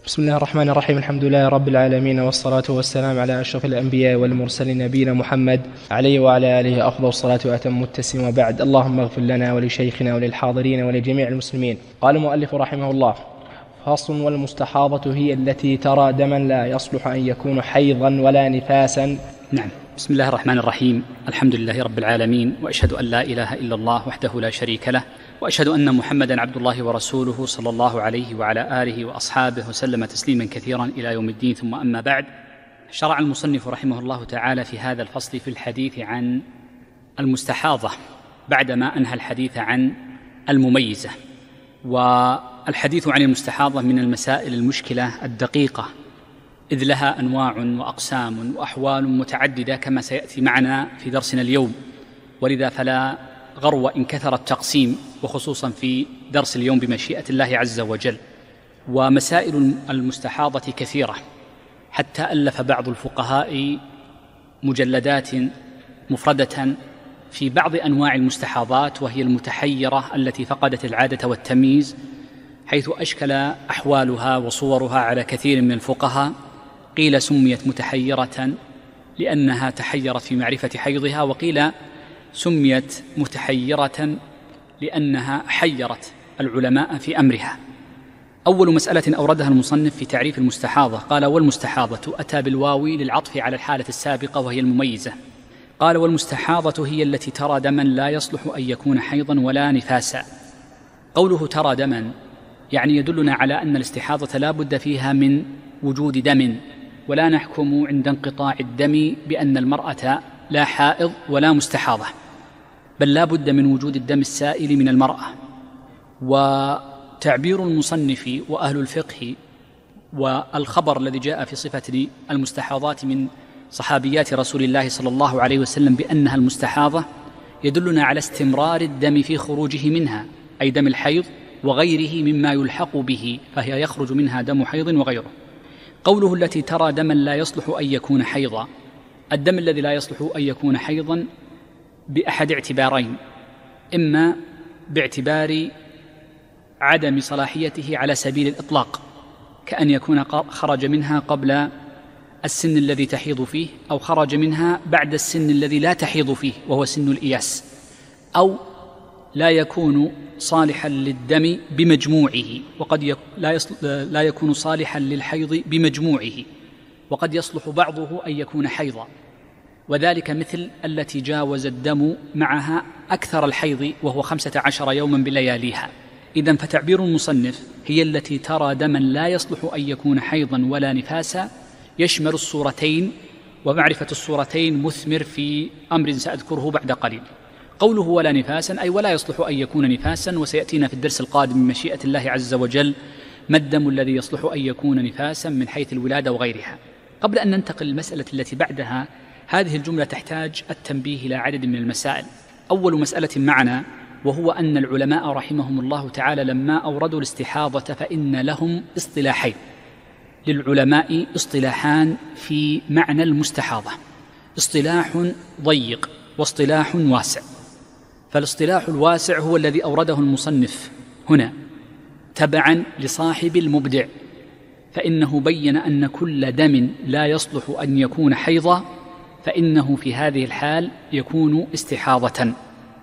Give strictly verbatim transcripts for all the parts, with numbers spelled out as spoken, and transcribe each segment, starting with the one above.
بسم الله الرحمن الرحيم. الحمد لله رب العالمين، والصلاة والسلام على أشرف الأنبياء والمرسلين نبينا محمد عليه وعلى آله أفضل الصلاة وأتم التسليم، وبعد. اللهم اغفر لنا ولشيخنا وللحاضرين ولجميع المسلمين. قال المؤلف رحمه الله: فصل: والمستحاضة هي التي ترى دما لا يصلح أن يكون حيضا ولا نفاسا. نعم. بسم الله الرحمن الرحيم. الحمد لله رب العالمين، وأشهد أن لا إله إلا الله وحده لا شريك له، وأشهد أن محمدا عبد الله ورسوله صلى الله عليه وعلى آله وأصحابه وسلم تسليما كثيرا إلى يوم الدين. ثم أما بعد، شرع المصنف رحمه الله تعالى في هذا الفصل في الحديث عن المستحاضة بعدما أنهى الحديث عن المميزة. والحديث عن المستحاضة من المسائل المشكلة الدقيقة، إذ لها أنواع وأقسام وأحوال متعددة كما سيأتي معنا في درسنا اليوم، ولذا فلا غرو إن كثر التقسيم، وخصوصا في درس اليوم بمشيئة الله عز وجل. ومسائل المستحاضة كثيرة، حتى ألف بعض الفقهاء مجلدات مفردة في بعض أنواع المستحاضات، وهي المتحيرة التي فقدت العادة والتمييز، حيث أشكل أحوالها وصورها على كثير من الفقهاء. قيل سميت متحيرة لأنها تحيرت في معرفة حيضها، وقيل سميت متحيرة لأنها حيرت العلماء في أمرها. أول مسألة أوردها المصنف في تعريف المستحاضة قال: والمستحاضة، أتى بالواو للعطف على الحالة السابقة وهي المميزة. قال: والمستحاضة هي التي ترى دما لا يصلح أن يكون حيضا ولا نفاسا. قوله ترى دما يعني يدلنا على أن الاستحاضة لا بد فيها من وجود دم، ولا نحكم عند انقطاع الدم بأن المرأة لا حائض ولا مستحاضة، بل لا بد من وجود الدم السائل من المرأة. وتعبير المصنف وأهل الفقه والخبر الذي جاء في صفة المستحاضات من صحابيات رسول الله صلى الله عليه وسلم بأنها المستحاضة يدلنا على استمرار الدم في خروجه منها، أي دم الحيض وغيره مما يلحق به، فهي يخرج منها دم حيض وغيره. قوله التي ترى دما لا يصلح أن يكون حيضا، الدم الذي لا يصلح أن يكون حيضا بأحد اعتبارين: إما باعتبار عدم صلاحيته على سبيل الإطلاق، كأن يكون خرج منها قبل السن الذي تحيض فيه، أو خرج منها بعد السن الذي لا تحيض فيه وهو سن الإياس، أو لا يكون صالحا للدم بمجموعه، وقد لا, لا يكون صالحا للحيض بمجموعه، وقد يصلح بعضه أن يكون حيضا، وذلك مثل التي جاوز الدم معها أكثر الحيض وهو خمسة عشر يوما بلياليها. إذن فتعبير المصنف هي التي ترى دما لا يصلح أن يكون حيضا ولا نفاسا يشمل الصورتين، ومعرفة الصورتين مثمر في أمر سأذكره بعد قليل. قوله ولا نفاسا أي ولا يصلح أن يكون نفاسا، وسيأتينا في الدرس القادم من مشيئة الله عز وجل ما الدم الذي يصلح أن يكون نفاسا من حيث الولادة وغيرها. قبل أن ننتقل للمسألة التي بعدها، هذه الجملة تحتاج التنبيه إلى عدد من المسائل. أول مسألة معنا وهو أن العلماء رحمهم الله تعالى لما أوردوا الاستحاضة فإن لهم اصطلاحين. للعلماء اصطلاحان في معنى المستحاضة: اصطلاح ضيق واصطلاح واسع. فالاصطلاح الواسع هو الذي أورده المصنف هنا تبعا لصاحب المبدع، فإنه بين أن كل دم لا يصلح أن يكون حيضا فإنه في هذه الحال يكون استحاضة.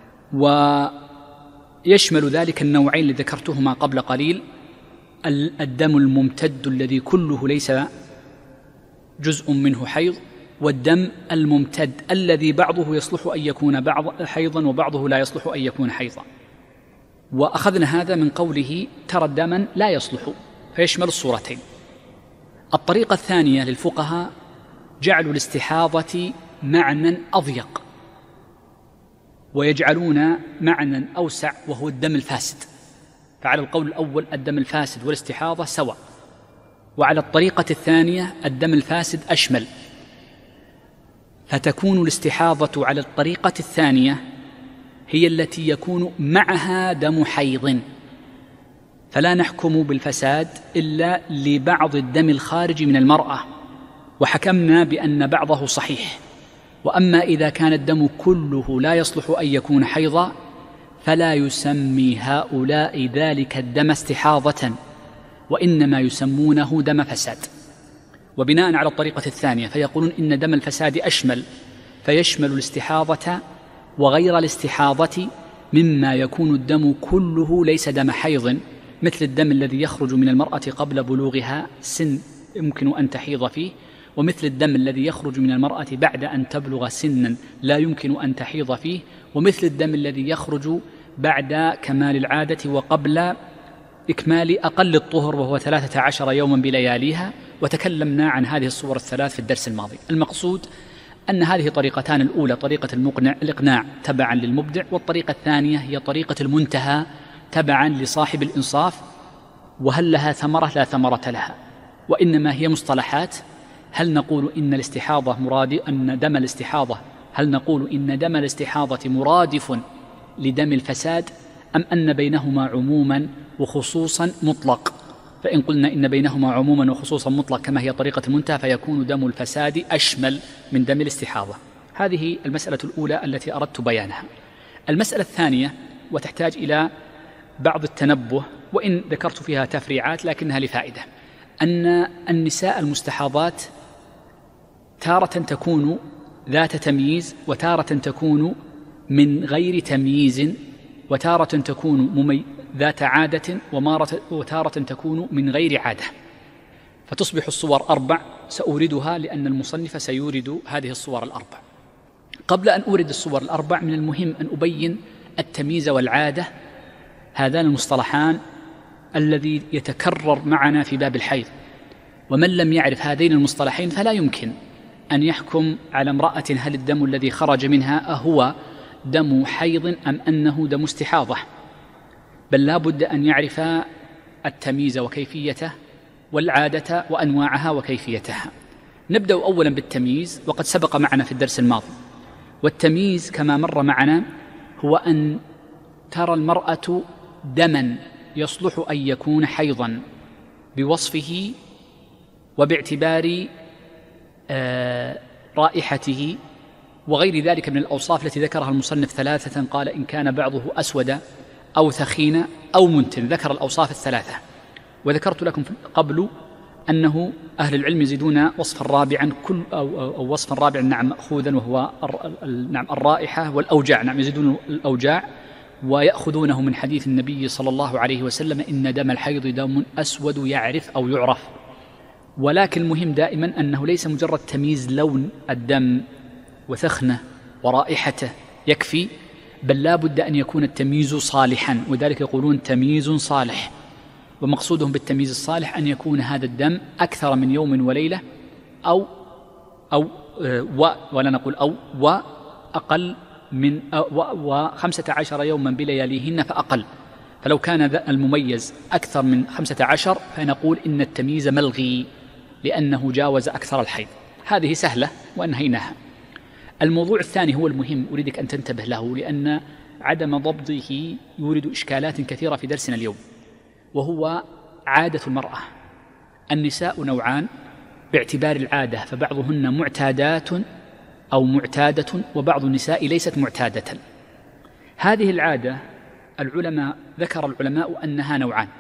ويشمل ذلك النوعين الذي ذكرتهما قبل قليل: الدم الممتد الذي كله ليس جزء منه حيض، والدم الممتد الذي بعضه يصلح أن يكون بعض حيضا وبعضه لا يصلح أن يكون حيضا. وأخذنا هذا من قوله ترى دما لا يصلح، فيشمل الصورتين. الطريقة الثانية للفقهاء جعلوا الاستحاضة معنى أضيق، ويجعلون معنى أوسع وهو الدم الفاسد. فعلى القول الأول الدم الفاسد والاستحاضة سواء، وعلى الطريقة الثانية الدم الفاسد أشمل، فتكون الاستحاضة على الطريقة الثانية هي التي يكون معها دم حيض، فلا نحكم بالفساد إلا لبعض الدم الخارج من المرأة، وحكمنا بأن بعضه صحيح. وأما إذا كان الدم كله لا يصلح أن يكون حيضا فلا يسمي هؤلاء ذلك الدم استحاضة، وإنما يسمونه دم فساد. وبناء على الطريقة الثانية فيقولون إن دم الفساد أشمل، فيشمل الاستحاضة وغير الاستحاضة مما يكون الدم كله ليس دم حيض، مثل الدم الذي يخرج من المرأة قبل بلوغها سن يمكن أن تحيض فيه، ومثل الدم الذي يخرج من المرأة بعد أن تبلغ سنا لا يمكن أن تحيض فيه، ومثل الدم الذي يخرج بعد كمال العادة وقبل إكمال أقل الطهر وهو ثلاثة عشر يوما بلياليها. وتكلمنا عن هذه الصور الثلاث في الدرس الماضي. المقصود أن هذه طريقتان، الأولى طريقة المقنع الإقناع تبعا للمبدع، والطريقة الثانية هي طريقة المنتهى تبعا لصاحب الإنصاف. وهل لها ثمرة؟ لا ثمرة لها، وإنما هي مصطلحات. هل نقول إن الاستحاضة مراد أن دم الاستحاضة هل نقول إن دم الاستحاضة مرادف لدم الفساد، أم أن بينهما عموما وخصوصا مطلق؟ فإن قلنا إن بينهما عموما وخصوصا مطلق كما هي طريقة المنتهى فيكون دم الفساد أشمل من دم الاستحاضة. هذه المسألة الأولى التي أردت بيانها. المسألة الثانية وتحتاج إلى بعض التنبه، وإن ذكرت فيها تفريعات لكنها لفائدة، أن النساء المستحاضات تارة تكون ذات تمييز، وتارة تكون من غير تمييز، وتارة تكون ممي... ذات عادة، وتارة تكون من غير عادة. فتصبح الصور أربع، سأوردها لأن المصنف سيورد هذه الصور الأربع. قبل أن أورد الصور الأربع من المهم أن أبين التمييز والعادة، هذان المصطلحان الذي يتكرر معنا في باب الحيض، ومن لم يعرف هذين المصطلحين فلا يمكن أن يحكم على امرأة هل الدم الذي خرج منها أهو دم حيض أم أنه دم استحاضة، بل لا بد أن يعرف التمييز وكيفيته والعادة وأنواعها وكيفيتها. نبدأ أولا بالتمييز، وقد سبق معنا في الدرس الماضي. والتمييز كما مر معنا هو أن ترى المرأة دما يصلح أن يكون حيضا بوصفه وباعتبار آه رائحته وغير ذلك من الأوصاف التي ذكرها المصنف ثلاثة، قال إن كان بعضه أسود أو ثخين أو منتن، ذكر الأوصاف الثلاثة. وذكرت لكم قبل أنه أهل العلم يزيدون وصفا رابعا كل أو, أو, أو وصفا رابعا نعم مأخوذا، وهو نعم الرائحة والأوجاع، نعم يزيدون الأوجاع ويأخذونه من حديث النبي صلى الله عليه وسلم إن دم الحيض دم أسود يعرف أو يعرف. ولكن المهم دائما أنه ليس مجرد تمييز لون الدم وثخنه ورائحته يكفي، بل لا بد أن يكون التمييز صالحا، وذلك يقولون تمييز صالح. ومقصودهم بالتمييز الصالح أن يكون هذا الدم أكثر من يوم وليلة أو أو و ولا نقول أو وأقل من وخمسة عشر يوما بلياليهن فأقل. فلو كان المميز أكثر من خمسة عشر فنقول إن التمييز ملغي لأنه جاوز أكثر الحيض. هذه سهلة وأنهيناها. الموضوع الثاني هو المهم، أريدك أن تنتبه له لأن عدم ضبطه يورد إشكالات كثيرة في درسنا اليوم، وهو عادة المرأة. النساء نوعان باعتبار العادة، فبعضهن معتادات أو معتادة، وبعض النساء ليست معتادة. هذه العادة العلماء ذكر العلماء أنها نوعان: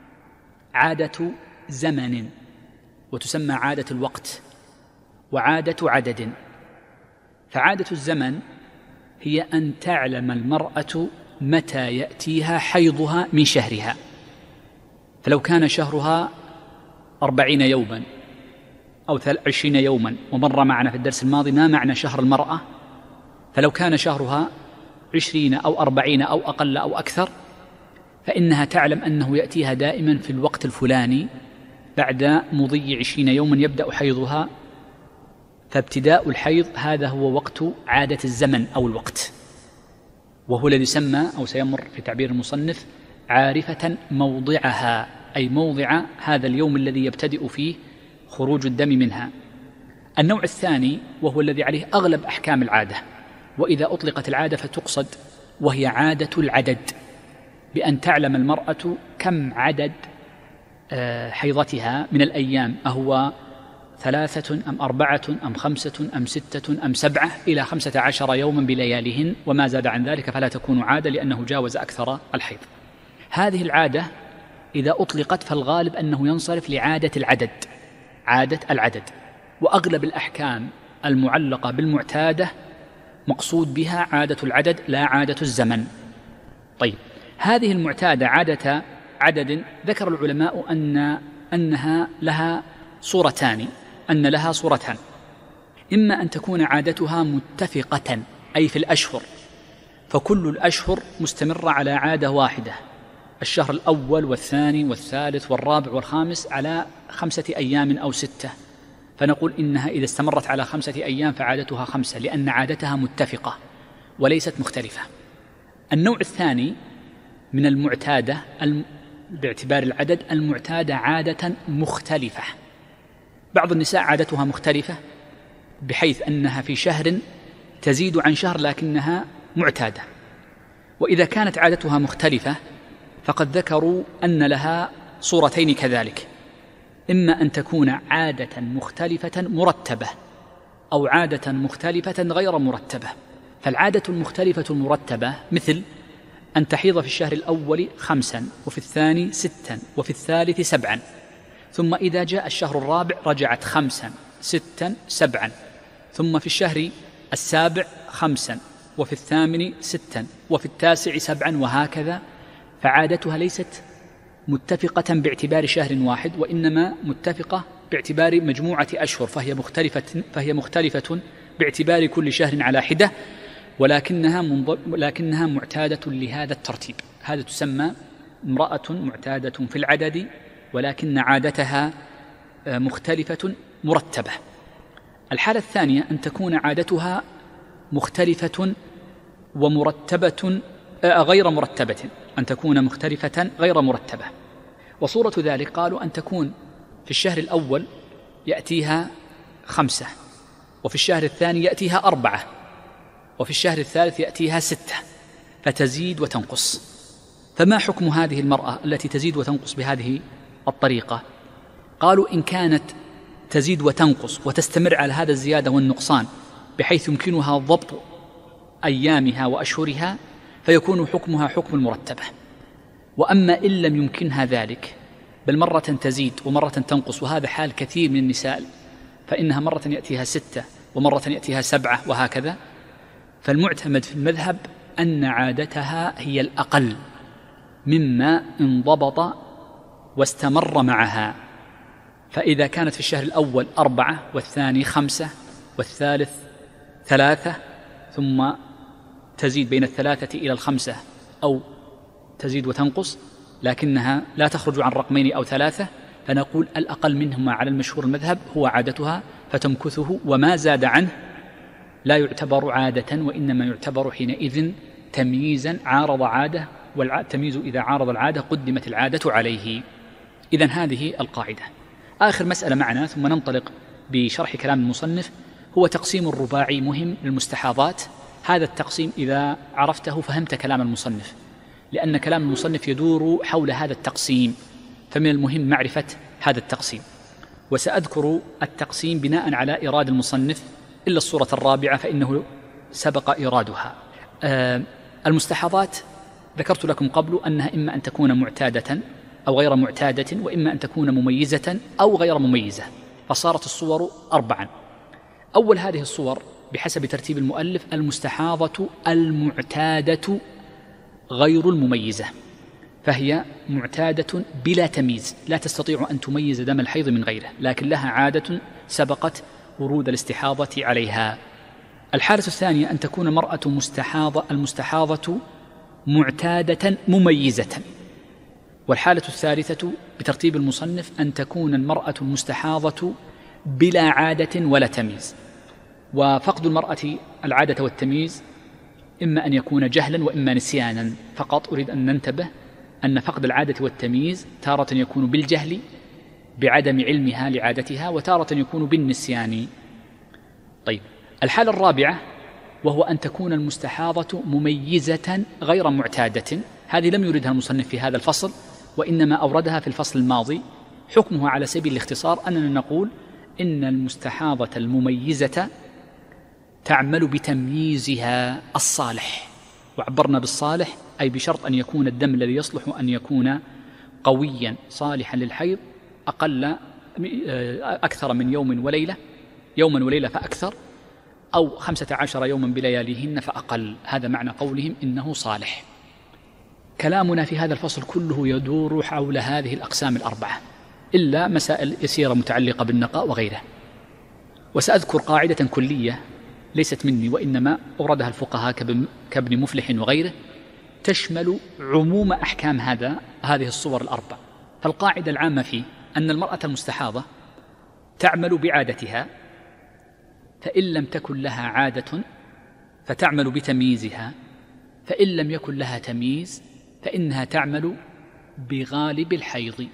عادة زمن وتسمى عادة الوقت، وعادة عدد. فعادة الزمن هي أن تعلم المرأة متى يأتيها حيضها من شهرها. فلو كان شهرها أربعين يوما أو عشرين يوما، ومر معنا في الدرس الماضي ما معنى شهر المرأة، فلو كان شهرها عشرين أو أربعين أو أقل أو أكثر، فإنها تعلم أنه يأتيها دائما في الوقت الفلاني بعد مضي عشرين يوما يبدأ حيضها. فابتداء الحيض هذا هو وقت عادة الزمن أو الوقت، وهو الذي يسمى أو سيمر في تعبير المصنف عارفة موضعها، أي موضع هذا اليوم الذي يبتدئ فيه خروج الدم منها. النوع الثاني وهو الذي عليه أغلب أحكام العادة، وإذا أطلقت العادة فتقصد وهي عادة العدد، بأن تعلم المرأة كم عدد حيضتها من الأيام، أهو ثلاثة أم أربعة أم خمسة أم ستة أم سبعة إلى خمسة عشر يوما بلياليهن، وما زاد عن ذلك فلا تكون عادة لأنه جاوز أكثر الحيض. هذه العادة إذا أطلقت فالغالب أنه ينصرف لعادة العدد، عادة العدد. وأغلب الأحكام المعلقة بالمعتادة مقصود بها عادة العدد لا عادة الزمن. طيب، هذه المعتادة عادة عدد ذكر العلماء أن أنها لها صورتان أن لها صورتان إما أن تكون عادتها متفقة أي في الأشهر، فكل الأشهر مستمرة على عادة واحدة، الشهر الأول والثاني والثالث والرابع والخامس على خمسة أيام أو ستة، فنقول إنها إذا استمرت على خمسة أيام فعادتها خمسة، لأن عادتها متفقة وليست مختلفة. النوع الثاني من المعتادة باعتبار العدد المعتادة عادة مختلفة. بعض النساء عادتها مختلفة بحيث أنها في شهر تزيد عن شهر لكنها معتادة، وإذا كانت عادتها مختلفة فقد ذكروا أن لها صورتين كذلك، إما أن تكون عادة مختلفة مرتبة أو عادة مختلفة غير مرتبة. فالعادة المختلفة المرتبة مثل أن تحيض في الشهر الأول خمسا وفي الثاني ستا وفي الثالث سبعا، ثم إذا جاء الشهر الرابع رجعت خمسا ستا سبعا، ثم في الشهر السابع خمسا وفي الثامن ستا وفي التاسع سبعا، وهكذا. فعادتها ليست متفقة باعتبار شهر واحد، وإنما متفقة باعتبار مجموعة أشهر، فهي مختلفة فهي مختلفة باعتبار كل شهر على حدة، ولكنها لكنها معتادة لهذا الترتيب. هذا تسمى امرأة معتادة في العدد ولكن عادتها مختلفة مرتبة. الحالة الثانية أن تكون عادتها مختلفة ومرتبة غير مرتبة، أن تكون مختلفة غير مرتبة. وصورة ذلك قالوا أن تكون في الشهر الأول يأتيها خمسة، وفي الشهر الثاني يأتيها أربعة، وفي الشهر الثالث يأتيها ستة، فتزيد وتنقص. فما حكم هذه المرأة التي تزيد وتنقص بهذه الطريقة؟ قالوا إن كانت تزيد وتنقص وتستمر على هذا الزيادة والنقصان بحيث يمكنها ضبط أيامها وأشهرها فيكون حكمها حكم المرتبة. وأما إن لم يمكنها ذلك بل مرة تزيد ومرة تنقص، وهذا حال كثير من النساء، فإنها مرة يأتيها ستة ومرة يأتيها سبعة وهكذا، فالمعتمد في المذهب أن عادتها هي الأقل مما انضبط واستمر معها. فإذا كانت في الشهر الأول أربعة والثاني خمسة والثالث ثلاثة، ثم تزيد بين الثلاثة إلى الخمسة أو تزيد وتنقص لكنها لا تخرج عن رقمين أو ثلاثة، فنقول الأقل منهما على المشهور المذهب هو عادتها فتمكثه، وما زاد عنه لا يعتبر عادة وإنما يعتبر حينئذ تمييزا عارض عادة، والتمييز إذا عارض العادة قدمت العادة عليه. إذن هذه القاعدة. آخر مسألة معنا ثم ننطلق بشرح كلام المصنف هو تقسيم الرباعي مهم للمستحاضات. هذا التقسيم إذا عرفته فهمت كلام المصنف، لأن كلام المصنف يدور حول هذا التقسيم، فمن المهم معرفة هذا التقسيم. وسأذكر التقسيم بناء على إيراد المصنف إلا الصورة الرابعة فإنه سبق إيرادها. آه المستحاضات ذكرت لكم قبل أنها إما أن تكون معتادة أو غير معتادة، وإما أن تكون مميزة أو غير مميزة، فصارت الصور أربعا. أول هذه الصور بحسب ترتيب المؤلف المستحاضة المعتادة غير المميزة، فهي معتادة بلا تمييز، لا تستطيع أن تميز دم الحيض من غيره، لكن لها عادة سبقت ورود الاستحاضة عليها. الحالة الثانية أن تكون المرأة مستحاضة المستحاضة معتادة مميزة. والحالة الثالثة بترتيب المصنف أن تكون المرأة المستحاضة بلا عادة ولا تمييز. وفقد المرأة العادة والتمييز إما أن يكون جهلا وإما نسيانا، فقط أريد أن ننتبه أن فقد العادة والتمييز تارة يكون بالجهل بعدم علمها لعادتها، وتارة يكون بالنسيان. طيب، الحالة الرابعة وهو أن تكون المستحاضة مميزة غير معتادة. هذه لم يردها المصنف في هذا الفصل وإنما أوردها في الفصل الماضي. حكمها على سبيل الاختصار أننا نقول إن المستحاضة المميزة تعمل بتمييزها الصالح، وعبرنا بالصالح أي بشرط أن يكون الدم الذي يصلح أن يكون قويا صالحا للحيض أقل أكثر من يوم وليلة، يوما وليلة فأكثر، أو خمسة عشر يوما بلياليهن فأقل. هذا معنى قولهم إنه صالح. كلامنا في هذا الفصل كله يدور حول هذه الأقسام الأربعة إلا مسائل يسيرة متعلقة بالنقاء وغيره. وسأذكر قاعدة كلية ليست مني وإنما أوردها الفقهاء كابن مفلح وغيره، تشمل عموم أحكام هذا هذه الصور الأربع. فالقاعدة العامة فيه أن المرأة المستحاضة تعمل بعادتها، فإن لم تكن لها عادة فتعمل بتمييزها، فإن لم يكن لها تمييز فإنها تعمل بغالب الحيض.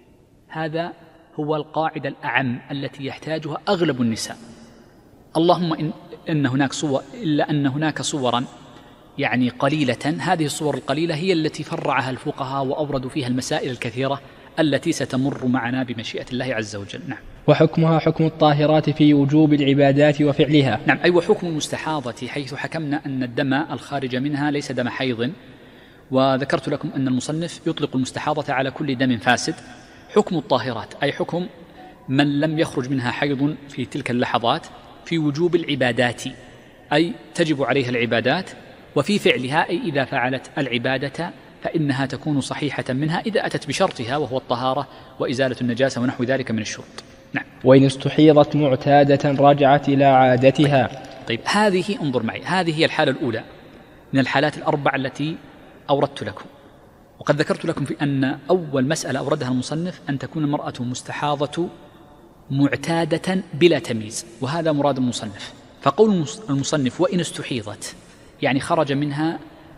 هذا هو القاعدة الأعم التي يحتاجها أغلب النساء. اللهم إن, إن هناك صور، إلا أن هناك صورا يعني قليلة، هذه الصور القليلة هي التي فرعها الفقهاء وأوردوا فيها المسائل الكثيرة التي ستمر معنا بمشيئة الله عز وجل. نعم. وحكمها حكم الطاهرات في وجوب العبادات وفعلها. نعم، أي وحكم المستحاضة، حيث حكمنا أن الدم الخارج منها ليس دم حيض، وذكرت لكم أن المصنف يطلق المستحاضة على كل دم فاسد. حكم الطاهرات أي حكم من لم يخرج منها حيض في تلك اللحظات في وجوب العبادات، أي تجب عليها العبادات، وفي فعلها أي إذا فعلت العبادة فإنها تكون صحيحة منها إذا أتت بشرطها وهو الطهارة وإزالة النجاسة ونحو ذلك من الشروط. نعم. وإن استحيضت معتادة رجعت إلى عادتها. طيب, طيب هذه انظر معي، هذه هي الحالة الأولى من الحالات الأربع التي أوردت لكم. وقد ذكرت لكم في أن أول مسألة أوردها المصنف أن تكون المرأة مستحاضة معتادة بلا تمييز، وهذا مراد المصنف. فقول المصنف وإن استحيضت يعني خرج منها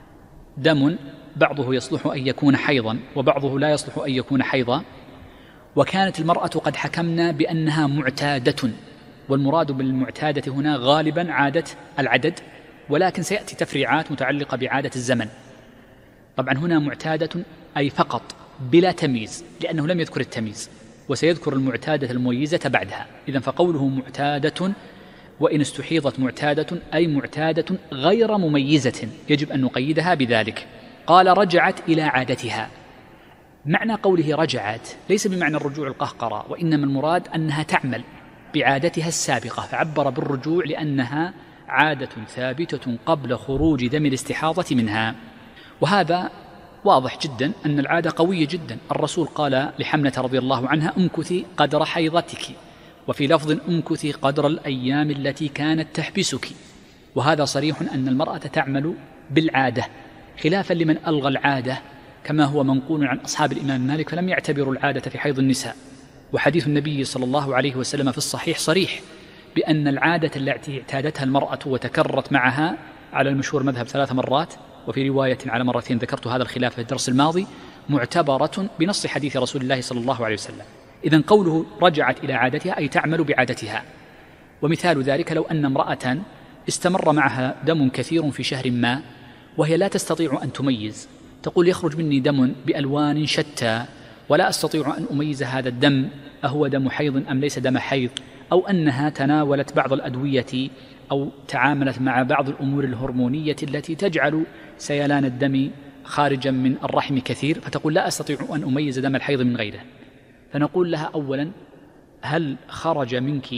دم بعضه يصلح أن يكون حيضا وبعضه لا يصلح أن يكون حيضا، وكانت المرأة قد حكمنا بأنها معتادة، والمراد بالمعتادة هنا غالبا عادة العدد، ولكن سيأتي تفريعات متعلقة بعادة الزمن. طبعا هنا معتادة أي فقط بلا تمييز، لأنه لم يذكر التمييز، وسيذكر المعتادة المميزة بعدها. إذن فقوله معتادة وإن استحيضت معتادة أي معتادة غير مميزة، يجب أن نقيدها بذلك. قال رجعت إلى عادتها. معنى قوله رجعت ليس بمعنى الرجوع القهقرة، وإنما المراد أنها تعمل بعادتها السابقة، فعبر بالرجوع لأنها عادة ثابتة قبل خروج دم الاستحاضة منها. وهذا واضح جدا أن العادة قوية جدا. الرسول قال لحملة رضي الله عنها امكثي قدر حيضتك، وفي لفظ امكثي قدر الأيام التي كانت تحبسك. وهذا صريح أن المرأة تعمل بالعادة، خلافا لمن ألغى العادة كما هو منقول عن أصحاب الإمام مالك، فلم يعتبروا العادة في حيض النساء. وحديث النبي صلى الله عليه وسلم في الصحيح صريح بأن العادة التي اعتادتها المرأة وتكررت معها على المشهور مذهب ثلاث مرات، وفي رواية على مرتين، ذكرت هذا الخلاف في الدرس الماضي، معتبرة بنص حديث رسول الله صلى الله عليه وسلم. إذن قوله رجعت إلى عادتها أي تعمل بعادتها. ومثال ذلك لو أن امرأة استمر معها دم كثير في شهر ما وهي لا تستطيع أن تميز، تقول يخرج مني دم بألوان شتى ولا أستطيع أن أميز هذا الدم أهو دم حيض أم ليس دم حيض، أو أنها تناولت بعض الأدوية أو تعاملت مع بعض الأمور الهرمونية التي تجعل سيلان الدم خارجا من الرحم كثير، فتقول لا أستطيع أن أميز دم الحيض من غيره. فنقول لها أولا هل خرج منك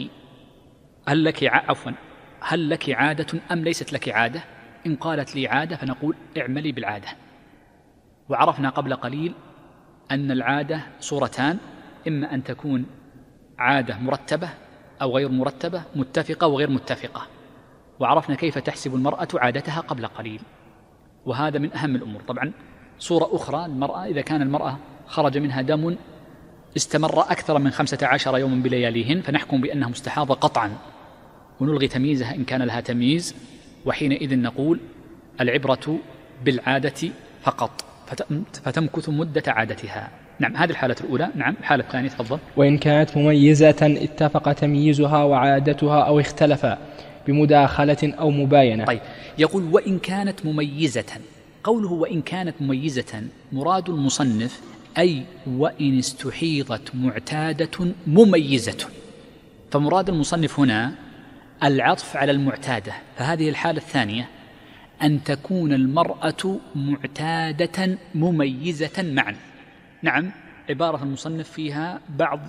هل لك عفوا هل لك عادة أم ليست لك عادة؟ إن قالت لي عادة فنقول اعملي بالعادة. وعرفنا قبل قليل أن العادة صورتان، إما أن تكون عادة مرتبة أو غير مرتبة، متفقة وغير متفقة. وعرفنا كيف تحسب المرأة عادتها قبل قليل، وهذا من أهم الأمور. طبعا صورة أخرى المرأة إذا كان المرأة خرج منها دم استمر أكثر من خمسة عشر يوما بلياليهن فنحكم بأنها مستحاضة قطعا، ونلغي تمييزها إن كان لها تمييز، وحينئذ نقول العبرة بالعادة فقط فتمكث مدة عادتها. نعم، هذه الحالة الأولى. نعم، الحالة الثانية تفضل. وإن كانت مميزة اتفق تمييزها وعادتها أو اختلفا بمداخلة أو مباينة. طيب، يقول وإن كانت مميزة. قوله وإن كانت مميزة مراد المصنف أي وإن استحيضت معتادة مميزة، فمراد المصنف هنا العطف على المعتادة. فهذه الحالة الثانية أن تكون المرأة معتادة مميزة معا. نعم، عبارة المصنف فيها بعض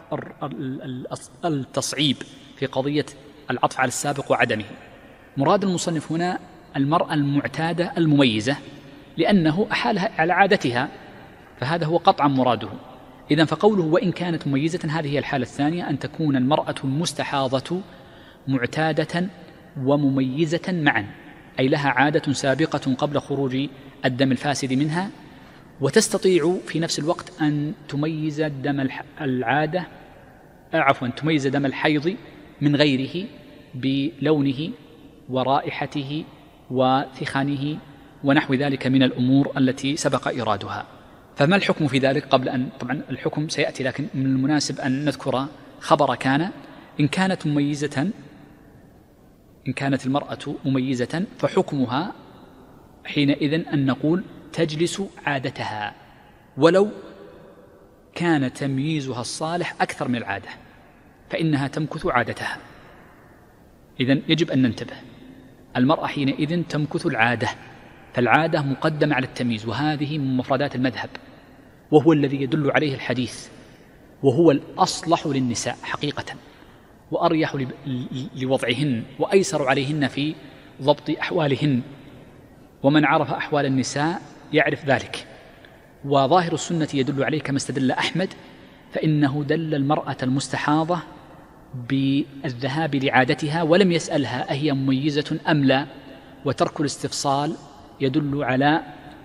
التصعيب في قضية العطف على السابق وعدمه. مراد المصنف هنا المرأة المعتادة المميزة، لأنه أحالها على عادتها، فهذا هو قطعا مراده. إذن فقوله وإن كانت مميزة، هذه هي الحالة الثانية، أن تكون المرأة المستحاضة معتادة ومميزة معا، أي لها عادة سابقة قبل خروج الدم الفاسد منها، وتستطيع في نفس الوقت أن تميز دم العادة عفوا تميز دم الحيض من غيره بلونه ورائحته وثخانه ونحو ذلك من الأمور التي سبق إرادها. فما الحكم في ذلك؟ قبل أن طبعا الحكم سيأتي، لكن من المناسب أن نذكر خبر كان. إن كانت مميزة إن كانت المرأة مميزة فحكمها حينئذ أن نقول تجلس عادتها، ولو كان تمييزها الصالح أكثر من العادة فإنها تمكث عادتها. إذن يجب أن ننتبه، المرأة حينئذ تمكث العادة، فالعادة مقدمة على التمييز، وهذه من مفردات المذهب، وهو الذي يدل عليه الحديث، وهو الأصلح للنساء حقيقة، وأريح لوضعهن، وأيسر عليهن في ضبط أحوالهن، ومن عرف أحوال النساء يعرف ذلك. وظاهر السنة يدل عليه كما استدل أحمد، فإنه دل المرأة المستحاضة بالذهاب لعادتها ولم يسألها أهي مميزة أم لا، وترك الاستفصال يدل على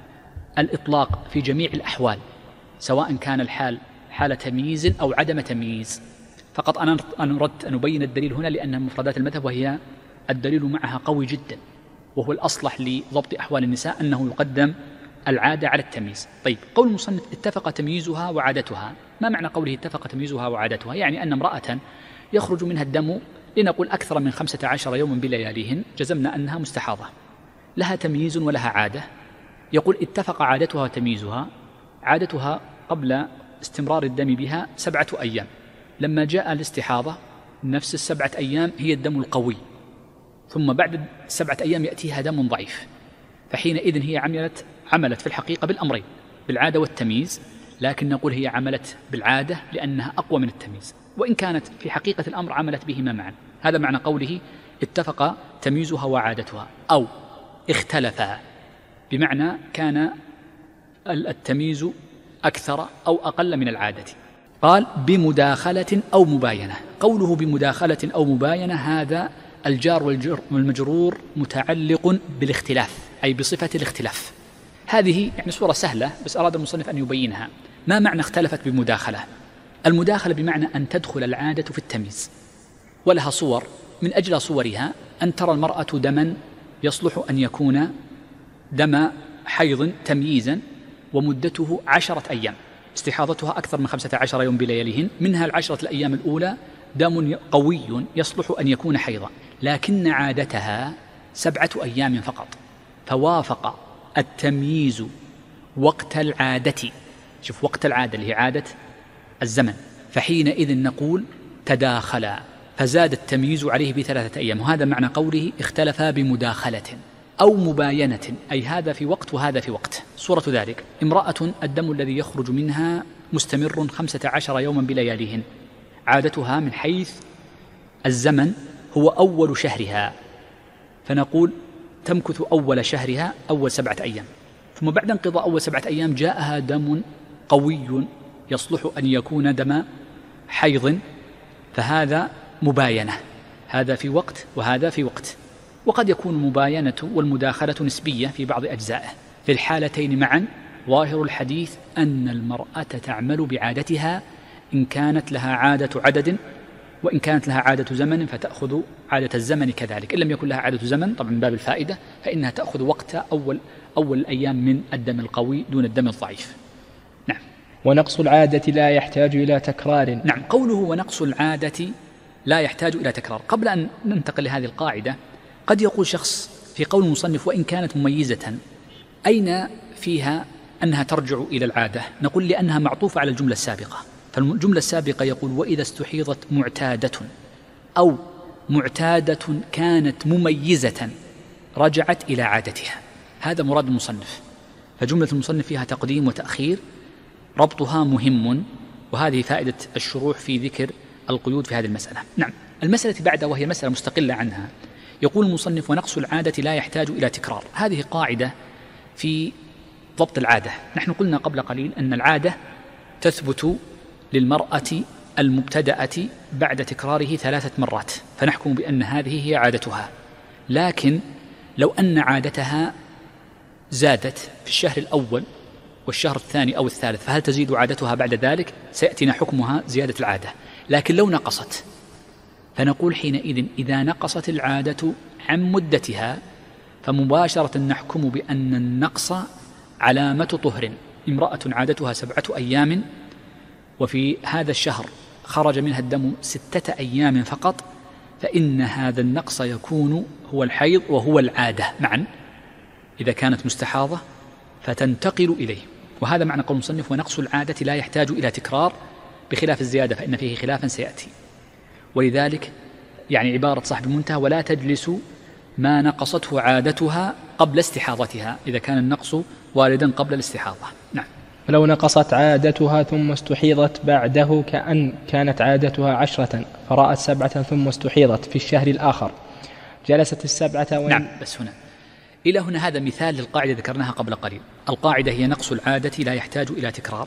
الإطلاق في جميع الأحوال، سواء كان الحال حال تمييز أو عدم تمييز. فقط أنا أردت أن أبين الدليل هنا لأنها مفردات المذهب، وهي الدليل معها قوي جدا، وهو الأصلح لضبط أحوال النساء أنه يقدم العادة على التمييز. طيب، قول المصنف اتفق تمييزها وعادتها، ما معنى قوله اتفق تمييزها وعادتها؟ يعني أن امرأة يخرج منها الدم لنقول أكثر من خمسة عشر يوما بلياليهن، جزمنا أنها مستحاضة، لها تمييز ولها عادة. يقول اتفق عادتها وتمييزها. عادتها قبل استمرار الدم بها سبعة أيام، لما جاء الاستحاضة نفس السبعة أيام هي الدم القوي، ثم بعد سبعة أيام يأتيها دم ضعيف، فحينئذ هي عملت عملت في الحقيقة بالأمرين، بالعادة والتمييز، لكن نقول هي عملت بالعادة لأنها أقوى من التمييز، وإن كانت في حقيقة الأمر عملت بهما معا. هذا معنى قوله اتفق تمييزها وعادتها، أو اختلفا، بمعنى كان التمييز أكثر أو أقل من العادة. قال بمداخلة أو مباينة. قوله بمداخلة أو مباينة هذا الجار والمجرور متعلق بالاختلاف، أي بصفة الاختلاف. هذه يعني صورة سهلة، بس أراد المصنف أن يبينها. ما معنى اختلفت بمداخلة؟ المداخلة بمعنى أن تدخل العادة في التمييز، ولها صور، من أجل صورها أن ترى المرأة دما يصلح أن يكون دم حيض تمييزا، ومدته عشرة أيام، استحاضتها أكثر من خمسة عشر يوم بلياليهن، منها العشرة الأيام الأولى دم قوي يصلح أن يكون حيضا، لكن عادتها سبعة أيام فقط، فوافق التمييز وقت العادة. شوف، وقت العادة اللي هي عادة الزمن، فحينئذ نقول تداخلا، فزاد التمييز عليه بثلاثة أيام. وهذا معنى قوله اختلفا بمداخلة أو مباينة، أي هذا في وقت وهذا في وقت. صورة ذلك امرأة الدم الذي يخرج منها مستمر خمسة عشر يوما بلياليهن، عادتها من حيث الزمن هو أول شهرها، فنقول تمكث أول شهرها أول سبعة أيام، ثم بعد انقضاء أول سبعة أيام جاءها دم قوي يصلح أن يكون دم حيض، فهذا مباينة، هذا في وقت وهذا في وقت. وقد يكون المباينة والمداخلة نسبية في بعض أجزائه. في الحالتين معا ظاهر الحديث أن المرأة تعمل بعادتها إن كانت لها عادة عدد، وإن كانت لها عادة زمن فتأخذ عادة الزمن كذلك. إن لم يكن لها عادة زمن طبعا من باب الفائدة فإنها تأخذ وقت أول أول الأيام من الدم القوي دون الدم الضعيف. نعم. ونقص العادة لا يحتاج إلى تكرار. نعم، قوله ونقص العادة لا يحتاج إلى تكرار. قبل أن ننتقل لهذه القاعدة، قد يقول شخص في قول المصنف وإن كانت مميزة، أين فيها أنها ترجع إلى العادة؟ نقول لأنها معطوفة على الجملة السابقة، فالجملة السابقة يقول وإذا استحيضت معتادة أو معتادة كانت مميزة رجعت إلى عادتها، هذا مراد المصنف. فجملة المصنف فيها تقديم وتأخير، ربطها مهم وهذه فائدة الشروح في ذكر القيود في هذه المسألة. نعم. المسألة بعد وهي مسألة مستقلة عنها، يقول المصنف: ونقص العادة لا يحتاج إلى تكرار. هذه قاعدة في ضبط العادة. نحن قلنا قبل قليل أن العادة تثبت للمرأة المبتدأة بعد تكراره ثلاثة مرات، فنحكم بأن هذه هي عادتها. لكن لو أن عادتها زادت في الشهر الأول والشهر الثاني أو الثالث، فهل تزيد عادتها بعد ذلك؟ سيأتينا حكمها زيادة العادة. لكن لو نقصت، فنقول حينئذ إذا نقصت العادة عن مدتها فمباشرة نحكم بأن النقص علامة طهر. امرأة عادتها سبعة أيام وفي هذا الشهر خرج منها الدم ستة أيام فقط، فإن هذا النقص يكون هو الحيض وهو العادة معا إذا كانت مستحاضة، فتنتقل إليه. وهذا معنى قول المصنف: ونقص العادة لا يحتاج إلى تكرار، بخلاف الزيادة فإن فيه خلافا سيأتي. ولذلك يعني عبارة صاحب المنتهى: ولا تجلس ما نقصته عادتها قبل استحاضتها، إذا كان النقص واردا قبل الاستحاضة. نعم. فلو نقصت عادتها ثم استحيضت بعده، كأن كانت عادتها عشرة فرأت سبعة ثم استحيضت في الشهر الآخر، جلست السبعة وين؟ نعم. بس هنا إلى هنا هذا مثال للقاعدة ذكرناها قبل قليل. القاعدة هي نقص العادة لا يحتاج إلى تكرار.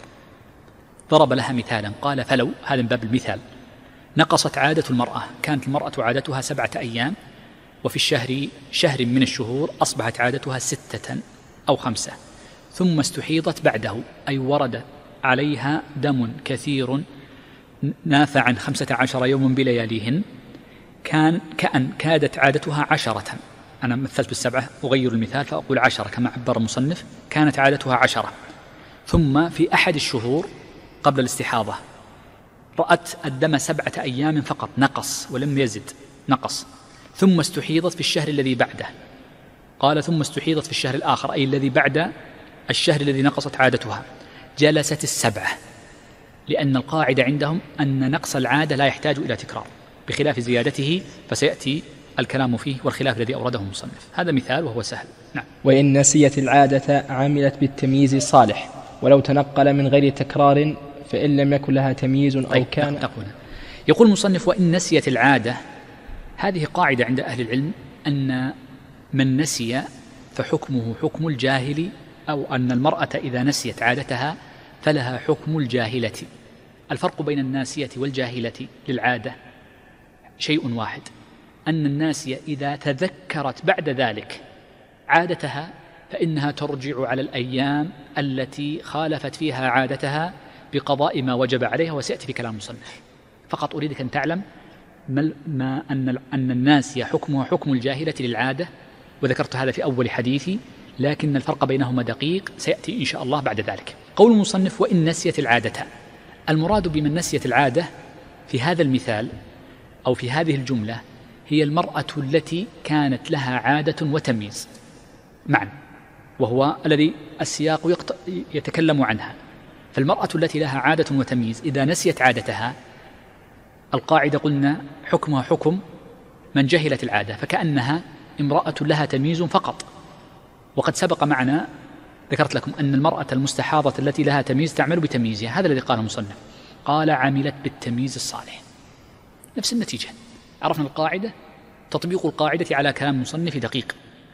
ضرب لها مثالا قال: فلو، هذا من باب المثال، نقصت عادة المرأة، كانت المرأة عادتها سبعة أيام وفي الشهر شهر من الشهور أصبحت عادتها ستة أو خمسة، ثم استحيضت بعده، أي ورد عليها دم كثير نافعا خمسة عشر يوم بلياليهن، كان كأن كادت عادتها عشرة. أنا مثلت بالسبعة، أغير المثال فأقول عشرة كما عبر المصنف، كانت عادتها عشرة، ثم في أحد الشهور قبل الاستحاضة رأت الدم سبعة أيام فقط، نقص ولم يزد، نقص، ثم استحيضت في الشهر الذي بعده. قال: ثم استحيضت في الشهر الآخر، أي الذي بعد الشهر الذي نقصت عادتها، جلست السبعة، لأن القاعدة عندهم أن نقص العادة لا يحتاج إلى تكرار، بخلاف زيادته فسيأتي الكلام فيه والخلاف الذي أورده المصنف. هذا مثال وهو سهل. نعم. وإن نسيت العادة عملت بالتمييز الصالح، ولو تنقل من غير تكرار فإن لم يكن لها تمييز أو طيب كان. نقولنا. يقول المصنف: وإن نسيت العادة. هذه قاعدة عند أهل العلم أن من نسي فحكمه حكم الجاهل، أو أن المرأة إذا نسيت عادتها فلها حكم الجاهلة. الفرق بين الناسية والجاهلة للعادة شيء واحد، أن الناسية إذا تذكرت بعد ذلك عادتها فإنها ترجع على الأيام التي خالفت فيها عادتها بقضاء ما وجب عليها، وسيأتي في كلام المصنف. فقط أريدك أن تعلم ما أن أن الناسية حكمها حكم الجاهلة للعادة، وذكرت هذا في أول حديثي، لكن الفرق بينهما دقيق سيأتي إن شاء الله بعد ذلك. قول المصنف: وإن نسيت العادة. المراد بمن نسيت العادة في هذا المثال أو في هذه الجملة هي المرأة التي كانت لها عادة وتمييز معا، وهو الذي السياق يتكلم عنها. فالمرأة التي لها عادة وتمييز إذا نسيت عادتها، القاعدة قلنا حكمها حكم من جهلت العادة، فكأنها امرأة لها تمييز فقط. وقد سبق معنا ذكرت لكم أن المرأة المستحاضة التي لها تمييز تعمل بتمييزها، هذا الذي قاله المصنف، قال: عملت بالتمييز الصالح. نفس النتيجة. عرفنا القاعدة، تطبيق القاعدة على كلام المصنف دقيق.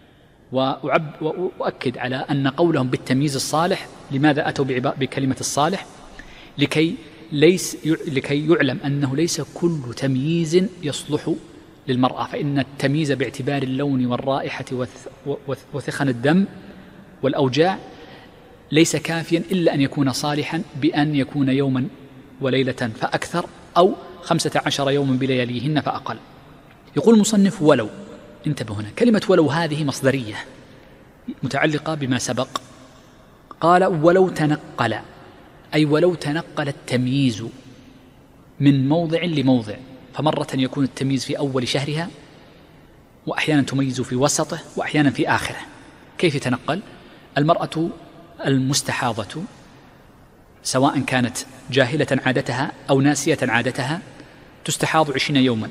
وأعب وأؤكد على أن قولهم بالتمييز الصالح، لماذا أتوا بكلمة الصالح؟ لكي ليس لكي يعلم أنه ليس كل تمييز يصلح للمرأة، فإن التمييز باعتبار اللون والرائحة وثخن الدم والأوجاع ليس كافيا إلا أن يكون صالحا بأن يكون يوما وليلة فأكثر، أو خمسة عشر يوما بلياليهن فأقل. يقول المصنف: ولو. انتبه هنا، كلمة ولو هذه مصدرية متعلقة بما سبق. قال: ولو تنقل، أي ولو تنقل التمييز من موضع لموضع، فمرة يكون التمييز في أول شهرها، وأحيانا تميز في وسطه، وأحيانا في آخره. كيف يتنقل؟ المرأة المستحاضة سواء كانت جاهلة عادتها أو ناسية عادتها تستحاض عشرين يوما،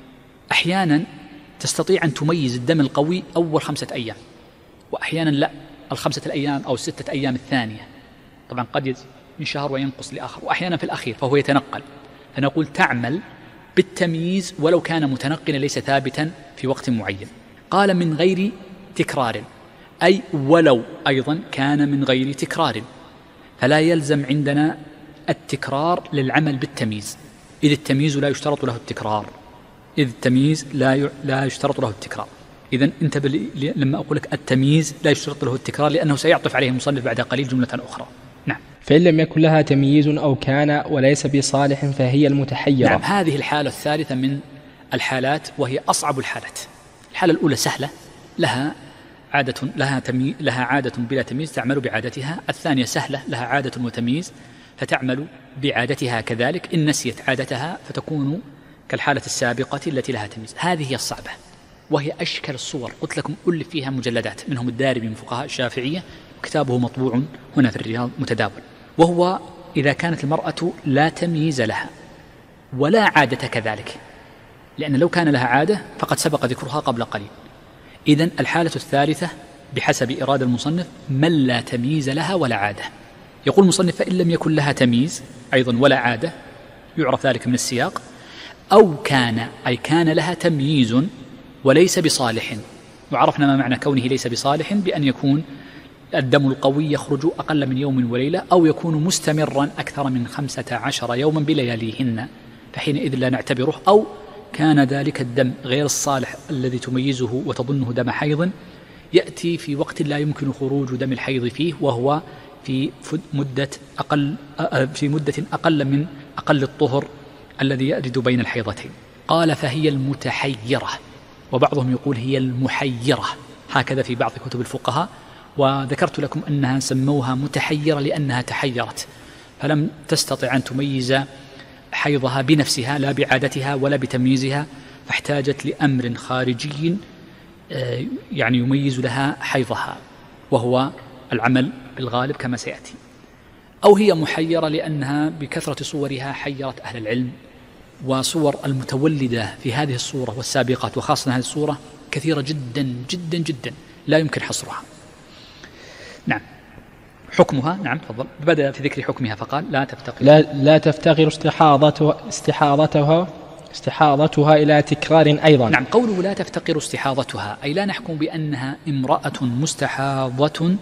أحيانا تستطيع أن تميز الدم القوي أول خمسة أيام، وأحيانا لا، الخمسة الأيام أو الستة أيام الثانية. طبعا قد من شهر وينقص لآخر، وأحيانا في الأخير فهو يتنقل، فنقول تعمل بالتمييز ولو كان متنقلا ليس ثابتا في وقت معين. قال من غير تكرار، أي ولو أيضا كان من غير تكرار، فلا يلزم عندنا التكرار للعمل بالتمييز، إذ التمييز لا يشترط له التكرار، إذ التمييز لا لا يشترط له التكرار. إذن انتبه لما أقول لك التمييز لا يشترط له التكرار، لأنه سيعطف عليه المصنف بعد قليل جملة أخرى. نعم. فإن لم يكن لها تمييز أو كان وليس بصالح فهي المتحيرة. نعم، هذه الحالة الثالثة من الحالات، وهي أصعب الحالات. الحالة الأولى سهلة، لها عادة لها تمي... لها عادة بلا تمييز تعمل بعادتها. الثانية سهلة، لها عادة وتمييز فتعمل بعادتها كذلك، إن نسيت عادتها فتكون كالحالة السابقة التي لها تمييز. هذه هي الصعبة، وهي أشكل الصور. قلت لكم ألف فيها مجلدات، منهم الدارمي من فقهاء الشافعية، كتابه مطبوع هنا في الرياض متداول. وهو إذا كانت المرأة لا تمييز لها ولا عادة كذلك، لأن لو كان لها عادة فقد سبق ذكرها قبل قليل. إذن الحالة الثالثة بحسب إرادة المصنف من لا تمييز لها ولا عادة. يقول المصنف فإن لم يكن لها تمييز أيضا ولا عادة، يعرف ذلك من السياق، أو كان أي كان لها تمييز وليس بصالح. وعرفنا ما معنى كونه ليس بصالح، بأن يكون الدم القوي يخرج أقل من يوم وليلة، أو يكون مستمرا أكثر من خمسة عشر يوما بلياليهن، فحينئذ لا نعتبره. أو كان ذلك الدم غير الصالح الذي تميزه وتظنه دم حيض يأتي في وقت لا يمكن خروج دم الحيض فيه، وهو في مدة أقل في مدة أقل من أقل الطهر الذي يرد بين الحيضتين. قال فهي المتحيرة، وبعضهم يقول هي المحيرة، هكذا في بعض كتب الفقهاء. وذكرت لكم أنها سموها متحيرة لأنها تحيرت، فلم تستطع أن تميز حيضها بنفسها لا بعادتها ولا بتمييزها، فاحتاجت لأمر خارجي يعني يميز لها حيضها، وهو العمل بالغالب كما سيأتي. أو هي محيرة لأنها بكثرة صورها حيرت أهل العلم، وصور المتولدة في هذه الصورة والسابقات وخاصة هذه الصورة كثيرة جدا جدا جدا لا يمكن حصرها. نعم. حكمها، نعم تفضل. بدأ في ذكر حكمها فقال لا تفتقر لا, لا تفتقر استحاضتها استحاضتها استحاضتها إلى تكرار أيضا. نعم، قوله لا تفتقر استحاضتها أي لا نحكم بأنها امرأة مستحاضة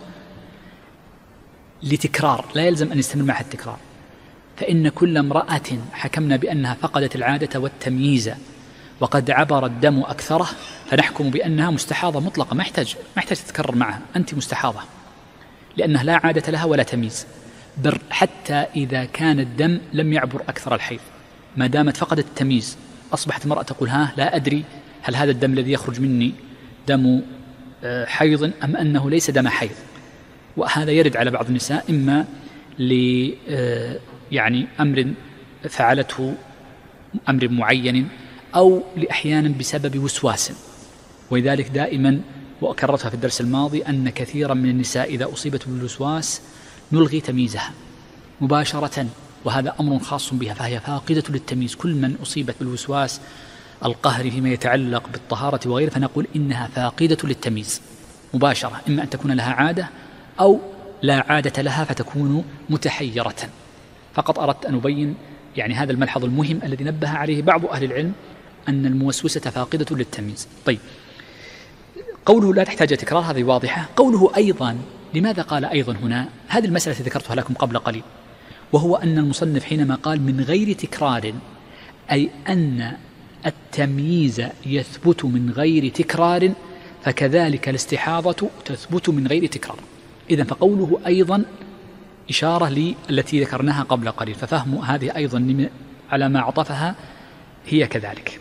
لتكرار، لا يلزم أن يستمر معها التكرار، فإن كل امرأة حكمنا بأنها فقدت العادة والتمييز وقد عبر الدم أكثره فنحكم بأنها مستحاضة مطلقة، ما يحتاج ما يحتاج تتكرر معها، أنت مستحاضة، لأنها لا عادة لها ولا تمييز. بل حتى إذا كان الدم لم يعبر أكثر الحيض، ما دامت فقدت التمييز أصبحت المرأة تقول ها لا أدري هل هذا الدم الذي يخرج مني دم حيض أم أنه ليس دم حيض. وهذا يرد على بعض النساء إما ل يعني أمر فعلته أمر معين، أو لأحيانا بسبب وسواس. ولذلك دائما وأكررتها في الدرس الماضي أن كثيرا من النساء إذا أصيبت بالوسواس نلغي تمييزها مباشرة، وهذا أمر خاص بها، فهي فاقدة للتمييز. كل من أصيبت بالوسواس القهري فيما يتعلق بالطهارة وغيره فنقول إنها فاقدة للتمييز مباشرة، إما أن تكون لها عادة أو لا عادة لها فتكون متحيرة. فقط أردت أن أبين يعني هذا الملحظ المهم الذي نبه عليه بعض أهل العلم، أن الموسوسة فاقدة للتمييز. طيب، قوله لا تحتاج تكرار هذه واضحة. قوله أيضا، لماذا قال أيضا هنا؟ هذه المسألة ذكرتها لكم قبل قليل، وهو أن المصنف حينما قال من غير تكرار أي أن التمييز يثبت من غير تكرار، فكذلك الاستحاضة تثبت من غير تكرار. إذن فقوله أيضا إشارة لي التي ذكرناها قبل قليل، ففهم هذه أيضا على ما عطفها هي كذلك.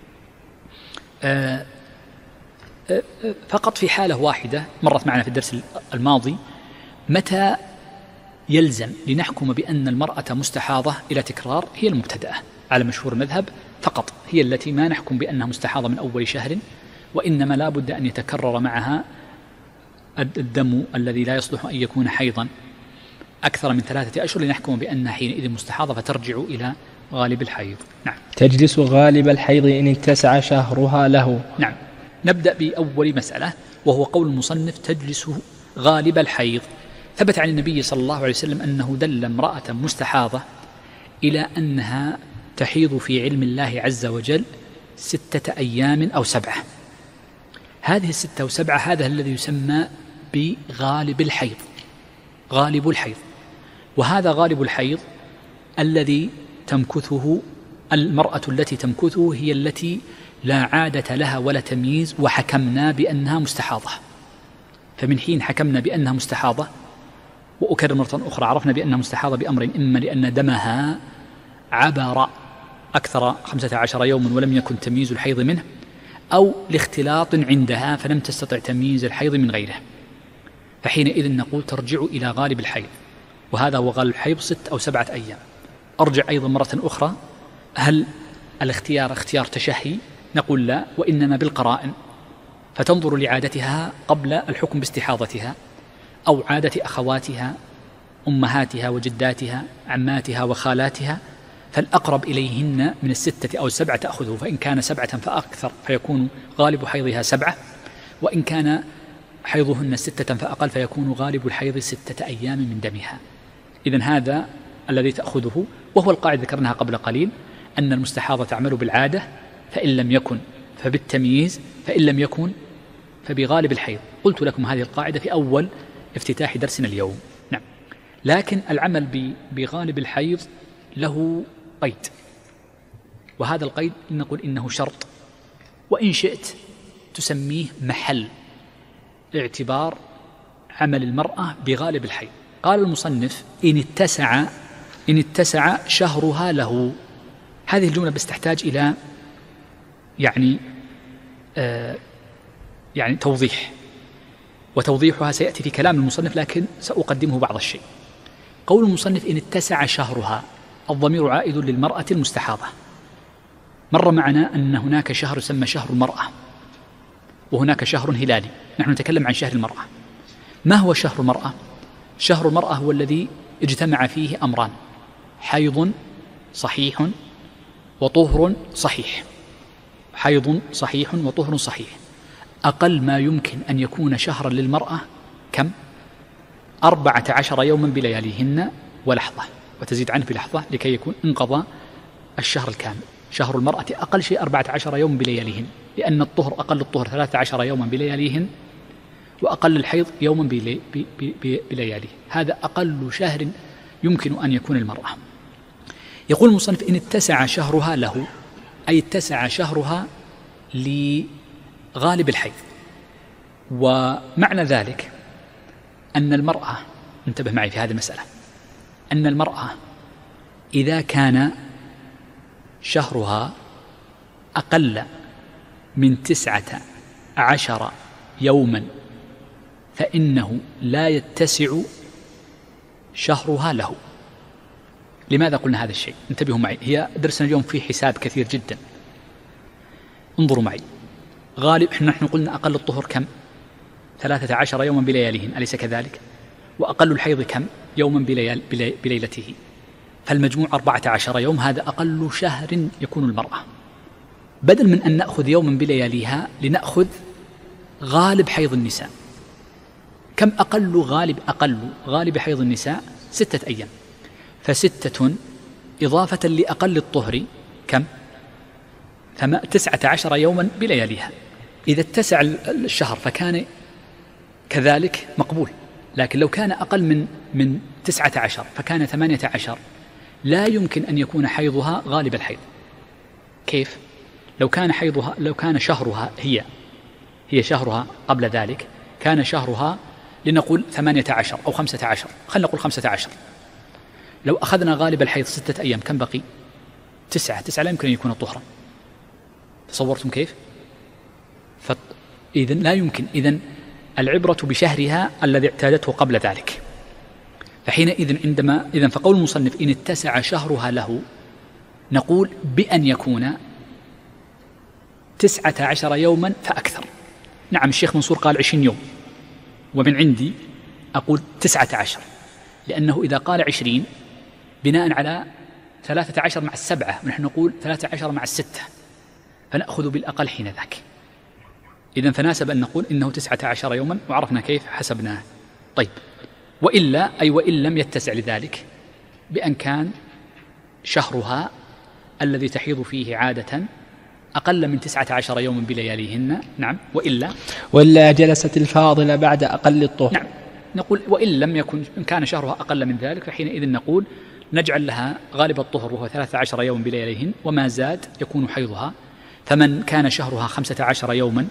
آه فقط في حالة واحدة مرت معنا في الدرس الماضي، متى يلزم لنحكم بأن المرأة مستحاضة إلى تكرار؟ هي المبتدأة على مشهور المذهب فقط، هي التي ما نحكم بأنها مستحاضة من أول شهر، وإنما لا بد أن يتكرر معها الدم الذي لا يصلح أن يكون حيضا أكثر من ثلاثة أشهر لنحكم بأنها حينئذ مستحاضة فترجع إلى غالب الحيض. نعم. تجلس غالب الحيض إن اتسع شهرها له. نعم. نبدأ بأول مسألة، وهو قول المصنف تجلس غالب الحيض. ثبت عن النبي صلى الله عليه وسلم أنه دل امرأة مستحاضة إلى أنها تحيض في علم الله عز وجل ستة أيام أو سبعة. هذه الستة وسبعة هذا الذي يسمى بغالب الحيض، غالب الحيض. وهذا غالب الحيض الذي تمكثه المرأة التي تمكثه هي التي لا عادة لها ولا تمييز، وحكمنا بأنها مستحاضة. فمن حين حكمنا بأنها مستحاضة، وأكرر مرة أخرى، عرفنا بأنها مستحاضة بأمر: إما لأن دمها عبر أكثر خمسة عشر يوما ولم يكن تمييز الحيض منه، أو لاختلاط عندها فلم تستطع تمييز الحيض من غيره، فحينئذ نقول ترجع إلى غالب الحيض، وهذا هو غالب الحيض ست أو سبعة أيام. أرجع أيضا مرة أخرى: هل الاختيار اختيار تشهي؟ نقول لا، وإنما بالقرائن، فتنظر لعادتها قبل الحكم باستحاضتها، أو عادة أخواتها أمهاتها وجداتها عماتها وخالاتها، فالأقرب إليهن من الستة أو السبعة تأخذه، فإن كان سبعة فأكثر فيكون غالب حيضها سبعة، وإن كان حيضهن ستة فأقل فيكون غالب الحيض ستة أيام من دمها. إذن هذا الذي تأخذه، وهو القاعدة ذكرناها قبل قليل، أن المستحاضة تعمل بالعادة، فإن لم يكن فبالتمييز، فإن لم يكن فبغالب الحيض. قلت لكم هذه القاعدة في أول افتتاح درسنا اليوم. نعم. لكن العمل بغالب الحيض له قيد، وهذا القيد نقول إنه شرط، وإن شئت تسميه محل اعتبار عمل المرأة بغالب الحيض. قال المصنف: إن اتسع إن اتسع شهرها له. هذه الجملة بس تحتاج إلى يعني آه يعني توضيح، وتوضيحها سيأتي في كلام المصنف، لكن سأقدمه بعض الشيء. قول المصنف: إن اتسع شهرها، الضمير عائد للمرأة المستحاضة. مر معنا أن هناك شهر يسمى شهر المرأة، وهناك شهر هلالي. نحن نتكلم عن شهر المرأة. ما هو شهر المرأة؟ شهر المرأة هو الذي اجتمع فيه أمران: حيض صحيح وطهر صحيح. حيض صحيح وطهر صحيح. أقل ما يمكن أن يكون شهرا للمرأة كم؟ أربعة عشر يوما بلياليهن ولحظة، وتزيد عنه بلحظة لكي يكون انقضى الشهر الكامل. شهر المرأة أقل شيء أربعة عشر يوم بلياليهن، لأن الطهر أقل الطهر ثلاثة عشر يوما بلياليهن، وأقل الحيض يوما بلي بلياليه. هذا أقل شهر يمكن أن يكون المرأة. يقول المصنف: إن اتسع شهرها له، أي اتسع شهرها لغالب الحيض. ومعنى ذلك أن المرأة، انتبه معي في هذه المسألة، أن المرأة إذا كان شهرها أقل من تسعة عشر يوما فإنه لا يتسع شهرها له. لماذا قلنا هذا الشيء؟ انتبهوا معي، هي درسنا اليوم فيه حساب كثير جدا. انظروا معي، غالب نحن قلنا أقل الطهر كم؟ ثلاثة عشر يوما بلياليهن، أليس كذلك؟ وأقل الحيض كم؟ يوما بليال بلي بليلته، فالمجموع أربعة عشر يوم. هذا أقل شهر يكون المرأة. بدل من أن نأخذ يوما بلياليها لنأخذ غالب حيض النساء. كم أقل غالب أقل غالب حيض النساء؟ ستة أيام. فستة إضافة لأقل الطهر كم؟ تسعة عشر يوما بلياليها. إذا اتسع الشهر فكان كذلك مقبول، لكن لو كان أقل من من تسعة عشر فكان ثمانية عشر، لا يمكن أن يكون حيضها غالب الحيض. كيف؟ لو كان حيضها لو كان شهرها هي هي شهرها قبل ذلك كان شهرها لنقول ثمانية عشر أو خمسة عشر، خلينا نقول خمسة عشر. لو أخذنا غالب الحيض ستة أيام كم بقي؟ تسعة. تسعة لا يمكن أن يكون طهرا. تصورتم كيف؟ فإذن لا يمكن. إذن العبرة بشهرها الذي اعتادته قبل ذلك. فحينئذ عندما إذن فقول المصنف: إن اتسع شهرها له، نقول بأن يكون تسعة عشر يوما فأكثر. نعم، الشيخ منصور قال عشرين يوم، ومن عندي أقول تسعة عشر، لأنه إذا قال عشرين بناء على ثلاثة عشر مع السبعة، ونحن نقول ثلاثة عشر مع الستة، فنأخذ بالأقل حين ذاك. إذن فناسب أن نقول إنه تسعة عشر يوما، وعرفنا كيف حسبناه. طيب، وإلا أي وإن لم يتسع لذلك، بأن كان شهرها الذي تحيض فيه عادة أقل من تسعة عشر يوما بلياليهن. نعم. وإلا وإلا جلست الفاضلة بعد أقل الطهر. نعم. نقول وإن لم يكن، إن كان شهرها أقل من ذلك فحينئذ نقول نجعل لها غالب الطهر وهو ثلاثة عشر يوما بلياليهن، وما زاد يكون حيضها. فمن كان شهرها خمسة عشر يوما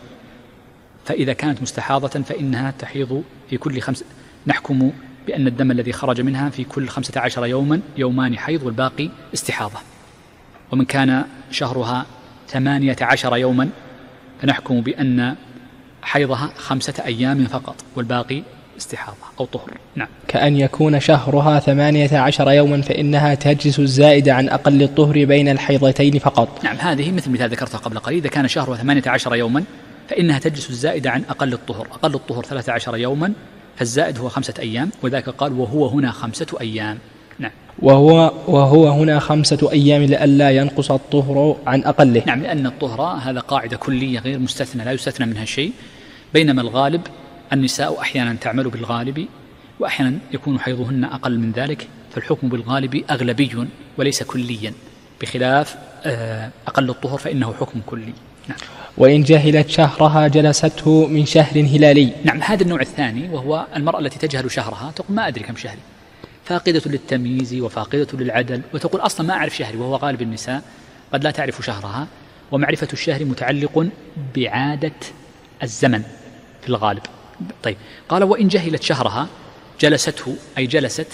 فإذا كانت مستحاضة فإنها تحيض في كل خمس، نحكم بأن الدم الذي خرج منها في كل خمسة عشر يوما يومان حيض والباقي استحاضة. ومن كان شهرها ثمانية عشر يوما فنحكم بأن حيضها خمسة أيام فقط والباقي استحاضة أو طهر. نعم. كأن يكون شهرها ثمانية عشر يوما فإنها تجلس الزائدة عن أقل الطهر بين الحيضتين فقط. نعم. هذه مثل مثال ذكرتها قبل قليل، إذا كان شهرها ثمانية عشر يوما فإنها تجلس الزائدة عن أقل الطهر، أقل الطهر ثلاثة عشر يوما فالزائد هو خمسة أيام، وذاك قال وهو هنا خمسة أيام. نعم. وهو, وهو هنا خمسة أيام لئلا ينقص الطهر عن أقله. نعم. لأن الطهر هذا قاعدة كلية غير مستثنى، لا يستثنى منها شيء، بينما الغالب النساء أحيانا تعمل بالغالب وأحيانا يكون حيضهن أقل من ذلك، فالحكم بالغالب أغلبي وليس كليا، بخلاف أقل الطهر فإنه حكم كلي. نعم. وإن جهلت شهرها جلسته من شهر هلالي. نعم. هذا النوع الثاني، وهو المرأة التي تجهل شهرها، تقول ما أدري كم شهري، فاقدة للتمييز وفاقدة للعدل، وتقول أصلا ما أعرف شهري، وهو غالب النساء قد لا تعرف شهرها، ومعرفة الشهر متعلق بعادة الزمن في الغالب. طيب، قال وإن جهلت شهرها جلسته، أي جلست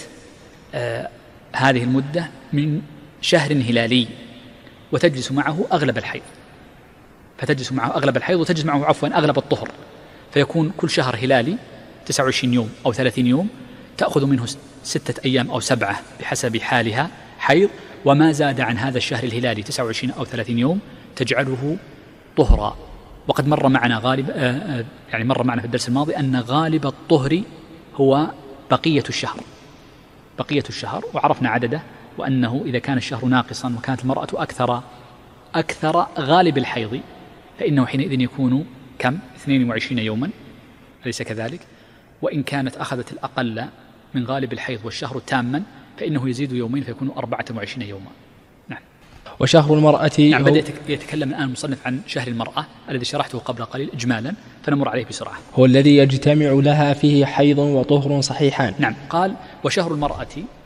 آه هذه المدة من شهر هلالي وتجلس معه أغلب الحيض، فتجلس معه أغلب الحيض وتجلس معه عفوا أغلب الطهر، فيكون كل شهر هلالي تسعة وعشرين يوم أو ثلاثين يوم، تأخذ منه ستة أيام أو سبعة بحسب حالها حيض، وما زاد عن هذا الشهر الهلالي تسعة وعشرين أو ثلاثين يوم تجعله طهرا. وقد مر معنا غالب آه يعني مر معنا في الدرس الماضي أن غالب الطهر هو بقية الشهر، بقية الشهر، وعرفنا عدده، وأنه إذا كان الشهر ناقصا وكانت المرأة أكثر أكثر غالب الحيض فإنه حينئذ يكون كم؟ اثنين وعشرين يوما، أليس كذلك؟ وإن كانت أخذت الأقل من غالب الحيض والشهر تاما فإنه يزيد يومين فيكون أربعة وعشرين يوما. نعم. وشهر المرأة نعم. بدأ يتكلم الآن المصنف عن شهر المرأة الذي شرحته قبل قليل إجمالا، فنمر عليه بسرعة. هو الذي يجتمع لها فيه حيض وطهر صحيحان. نعم. قال وشهر المرأة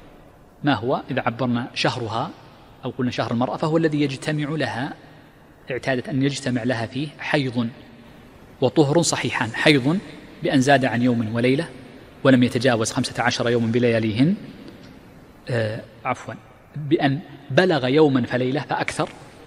ما هو؟ إذا عبرنا شهرها أو قلنا شهر المرأة فهو الذي يجتمع لها، اعتادت أن يجتمع لها فيه حيض وطهر صحيحان. حيض بأن زاد عن يوم وليلة ولم يتجاوز خمسة عشر يوما بلياليهن، آه عفوا بأن بلغ يوما فليلة فأكثر،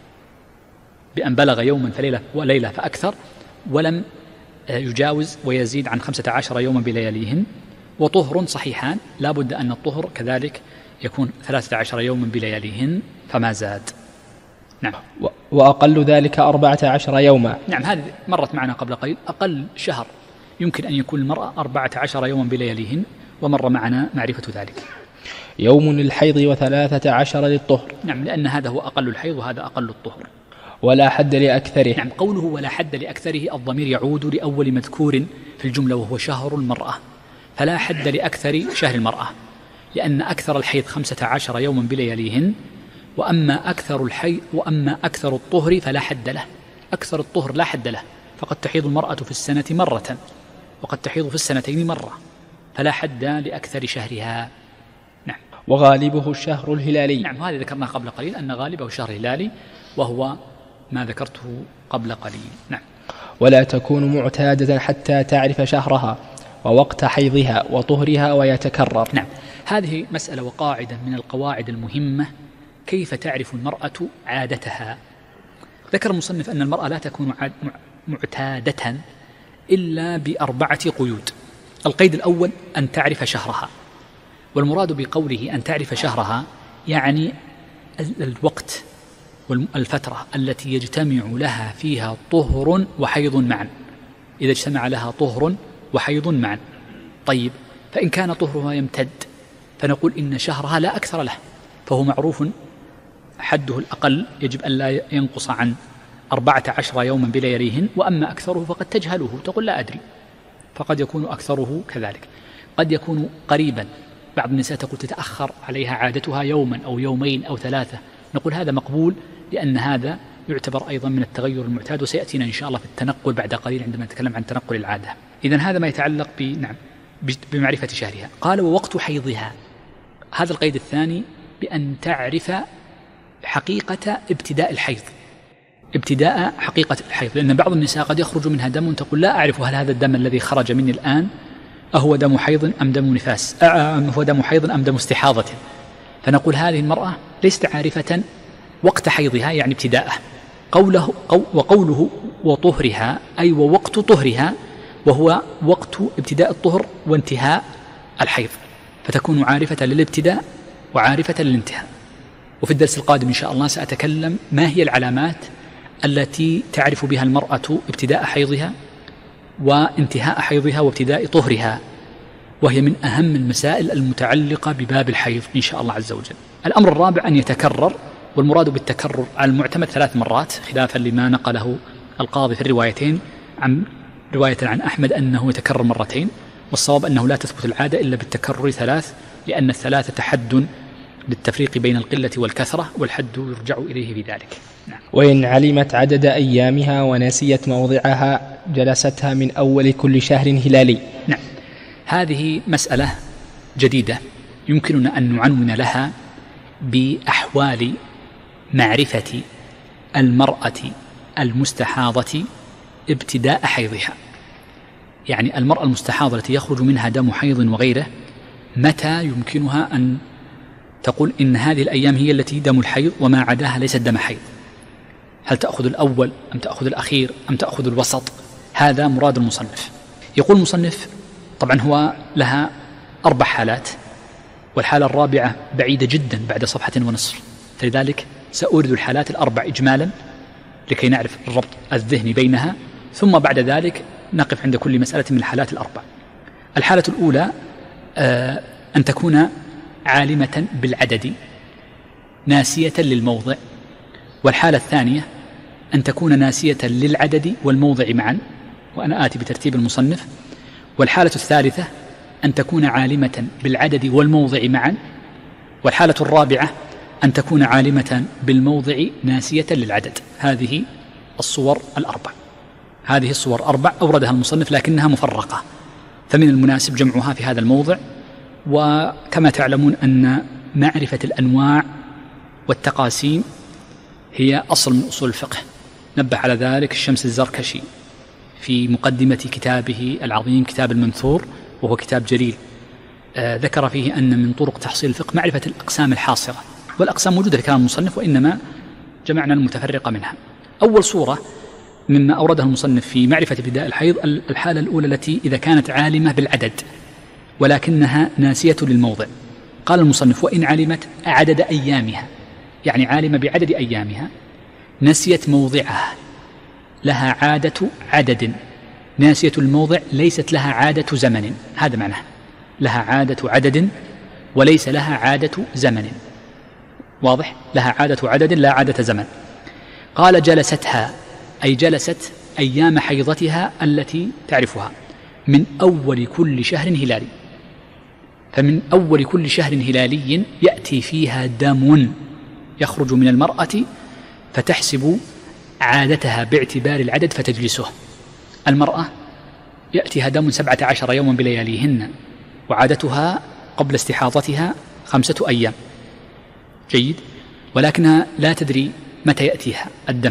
بأن بلغ يوما فليلة وليلة فأكثر ولم آه يجاوز ويزيد عن خمسة عشر يوما بلياليهن. وطهر صحيحان، لا بد أن الطهر كذلك يكون ثلاثة عشر يوما بلياليهن فما زاد. نعم. وأقل ذلك أربعة عشر يوما. نعم. هذه مرت معنا قبل قليل، أقل شهر يمكن أن يكون المرأة أربعة عشر يوما بلياليهن، ومر معنا معرفة ذلك. يوم للحيض وثلاثة عشر للطهر. نعم. لأن هذا هو أقل الحيض وهذا أقل الطهر. ولا حد لأكثره. نعم. قوله ولا حد لأكثره الضمير يعود لأول مذكور في الجملة وهو شهر المرأة، فلا حد لأكثر شهر المرأة، لأن أكثر الحيض خمسة عشر يوما بلياليهن، وأما أكثر الحيض وأما أكثر الطهر فلا حد له. أكثر الطهر لا حد له، فقد تحيض المرأة في السنة مرة وقد تحيض في السنتين مرة، فلا حد لأكثر شهرها. نعم. وغالبه الشهر الهلالي. نعم. هذا ذكرنا قبل قليل أن غالبه الشهر الهلالي وهو ما ذكرته قبل قليل. نعم. ولا تكون معتادة حتى تعرف شهرها ووقت حيضها وطهرها ويتكرر. نعم. هذه مسألة وقاعدة من القواعد المهمة، كيف تعرف المرأة عادتها. ذكر المصنف أن المرأة لا تكون معتادة إلا بأربعة قيود. القيد الأول أن تعرف شهرها، والمراد بقوله أن تعرف شهرها يعني الوقت والفترة التي يجتمع لها فيها طهر وحيض معا، إذا اجتمع لها طهر وحيض معا. طيب، فإن كان طهرها يمتد فنقول إن شهرها لا أكثر له، فهو معروف حده الأقل يجب أن لا ينقص عن أربعة عشر يوما بلياليهن، وأما أكثره فقد تجهله، تقول لا أدري، فقد يكون أكثره كذلك. قد يكون قريبا، بعض النساء تقول تتأخر عليها عادتها يوما أو يومين أو ثلاثة، نقول هذا مقبول لأن هذا يعتبر أيضا من التغير المعتاد، وسيأتينا إن شاء الله في التنقل بعد قليل عندما نتكلم عن تنقل العادة. إذن هذا ما يتعلق نعم بمعرفة شهرها. قال ووقت حيضها، هذا القيد الثاني بأن تعرف حقيقة ابتداء الحيض، ابتداء حقيقة الحيض، لأن بعض النساء قد يخرج منها دم تقول لا أعرف هل هذا الدم الذي خرج مني الآن أهو دم حيض أم دم نفاس، أم هو دم حيض أم دم استحاضة، فنقول هذه المرأة ليست عارفة وقت حيضها يعني ابتداءه. قوله قو وقوله وطهرها أي ووقت طهرها، وهو وقت ابتداء الطهر وانتهاء الحيض، فتكون عارفة للابتداء وعارفة للانتهاء. وفي الدرس القادم إن شاء الله سأتكلم ما هي العلامات التي تعرف بها المرأة ابتداء حيضها وانتهاء حيضها وابتداء طهرها، وهي من أهم المسائل المتعلقة بباب الحيض إن شاء الله عز وجل. الأمر الرابع أن يتكرر، والمراد بالتكرر على المعتمد ثلاث مرات خلافا لما نقله القاضي في الروايتين، عن رواية عن أحمد أنه يتكرر مرتين، والصواب أنه لا تثبت العادة إلا بالتكرر ثلاث، لأن الثلاثة حد للتفريق بين القلة والكثرة، والحد يرجع إليه في ذلك. نعم. وإن علمت عدد أيامها ونسيت موضعها جلستها من أول كل شهر هلالي. نعم، هذه مسألة جديدة يمكننا أن نعنون لها بأحوال معرفة المرأة المستحاضة ابتداء حيضها. يعني المرأة المستحاضة التي يخرج منها دم حيض وغيره، متى يمكنها أن تقول إن هذه الأيام هي التي دم الحيض وما عداها ليست دم حيض؟ هل تأخذ الأول أم تأخذ الأخير أم تأخذ الوسط؟ هذا مراد المصنف. يقول المصنف طبعا هو لها أربع حالات، والحالة الرابعة بعيدة جدا بعد صفحة ونصف، فلذلك سأورد الحالات الأربع إجمالا لكي نعرف الربط الذهني بينها، ثم بعد ذلك نقف عند كل مسألة من الحالات الأربع. الحالة الأولى آه أن تكون عالمة بالعدد ناسية للموضع، والحالة الثانية أن تكون ناسية للعدد والموضع معا، وأنا آتي بترتيب المصنف. والحالة الثالثة أن تكون عالمة بالعدد والموضع معا، والحالة الرابعة أن تكون عالمة بالموضع ناسية للعدد. هذه الصور الأربع، هذه الصور أربع أوردها المصنف لكنها مفرقة، فمن المناسب جمعها في هذا الموضع. وكما تعلمون أن معرفة الأنواع والتقاسيم هي أصل من أصول الفقه، نبه على ذلك الشمس الزركشي في مقدمة كتابه العظيم كتاب المنثور، وهو كتاب جليل، آه ذكر فيه أن من طرق تحصيل الفقه معرفة الأقسام الحاصرة، والأقسام موجودة في كلام المصنف وإنما جمعنا المتفرقة منها. أول صورة مما أورده المصنف في معرفة ابتداء الحيض الحالة الأولى التي إذا كانت عالمة بالعدد ولكنها ناسية للموضع. قال المصنف وإن علمت عدد أيامها، يعني عالمة بعدد أيامها نسيت موضعها، لها عادة عدد، ناسية الموضع ليست لها عادة زمن، هذا معناه لها عادة عدد وليس لها عادة زمن، واضح؟ لها عادة عدد لا عادة زمن. قال جلستها أي جلست أيام حيضتها التي تعرفها من أول كل شهر هلالي، فمن أول كل شهر هلالي يأتي فيها دم يخرج من المرأة فتحسب عادتها باعتبار العدد فتجلسه. المرأة يأتيها دم سبعة عشر يوما بلياليهن، وعادتها قبل استحاضتها خمسة أيام، جيد، ولكنها لا تدري متى يأتيها الدم،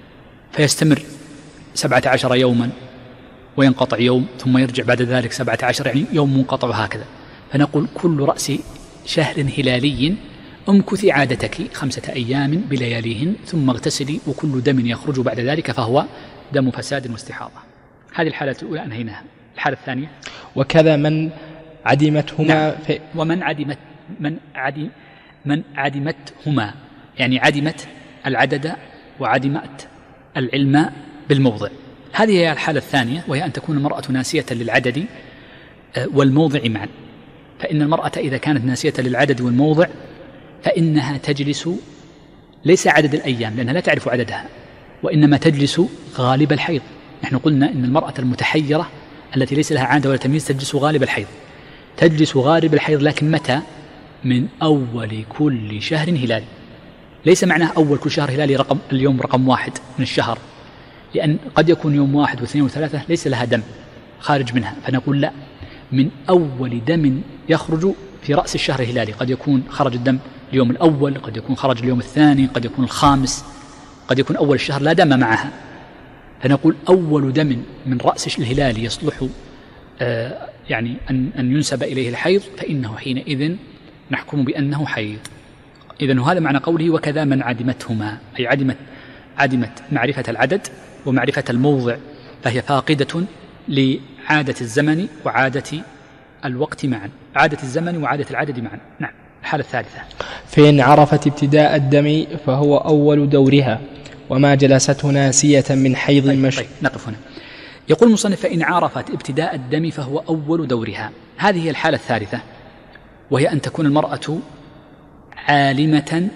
فيستمر سبعة عشر يوما وينقطع يوم ثم يرجع بعد ذلك سبعة عشر، يعني يوم منقطع هكذا. فنقول كل رأس شهر هلالي امكثي عادتك خمسة أيام بلياليهن ثم اغتسلي، وكل دم يخرج بعد ذلك فهو دم فساد واستحاضة. هذه الحالة الأولى أنهيناها. الحالة الثانية وكذا من عدمتهما. نعم. في ومن عدمت من عدم من عدمتهما، يعني عدمت العدد وعدمت العلم بالموضع. هذه هي الحالة الثانية، وهي أن تكون المرأة ناسية للعدد والموضع معا. فإن المرأة إذا كانت ناسية للعدد والموضع فإنها تجلس ليس عدد الأيام لأنها لا تعرف عددها، وإنما تجلس غالب الحيض. نحن قلنا إن المرأة المتحيرة التي ليس لها عادة ولا تمييز تجلس غالب الحيض، تجلس غالب الحيض، لكن متى؟ من أول كل شهر هلالي. ليس معناه أول كل شهر هلالي رقم اليوم رقم واحد من الشهر، لأن قد يكون يوم واحد واثنين وثلاثة ليس لها دم خارج منها، فنقول لا، من أول دم يخرج في رأس الشهر الهلالي. قد يكون خرج الدم اليوم الأول، قد يكون خرج اليوم الثاني، قد يكون الخامس، قد يكون أول الشهر لا دم معها، فنقول أول دم من رأس الهلال يصلح آه يعني أن, أن ينسب إليه الحيض، فإنه حينئذ نحكم بأنه حيض. إذن هذا معنى قوله وكذا من عدمتهما، أي عدمت, عدمت معرفة العدد ومعرفة الموضع، فهي فاقدة لعادة الزمن وعادة الوقت معا، عادة الزمن وعادة العدد معا. نعم. الحالة الثالثة: فإن عرفت ابتداء الدم فهو أول دورها، وما جلسته ناسية من حيض طيب مش... طيب نقف هنا. يقول المصنف: فإن عرفت ابتداء الدم فهو أول دورها. هذه هي الحالة الثالثة، وهي أن تكون المرأة عالمة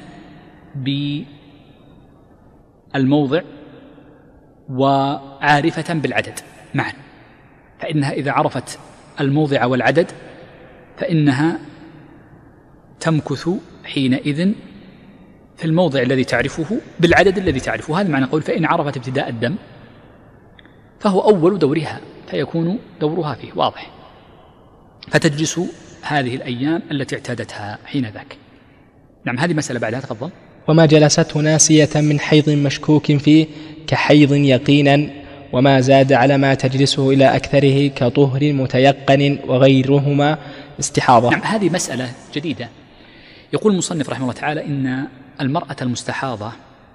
بالموضع وعارفة بالعدد معا. فإنها إذا عرفت الموضع والعدد فإنها تمكث حينئذ في الموضع الذي تعرفه بالعدد الذي تعرفه. هذا معنى قول فإن عرفت ابتداء الدم فهو أول دورها، فيكون دورها فيه واضح، فتجلس هذه الأيام التي اعتادتها حين ذاك. نعم. هذه مسألة بعدها، تفضل. وما جلسته ناسية من حيض مشكوك فيه كحيض يقينا، وما زاد على ما تجلسه إلى أكثره كطهر متيقن وغيرهما استحاضة. نعم. هذه مسألة جديدة. يقول المصنف رحمه الله تعالى إن المرأة المستحاضة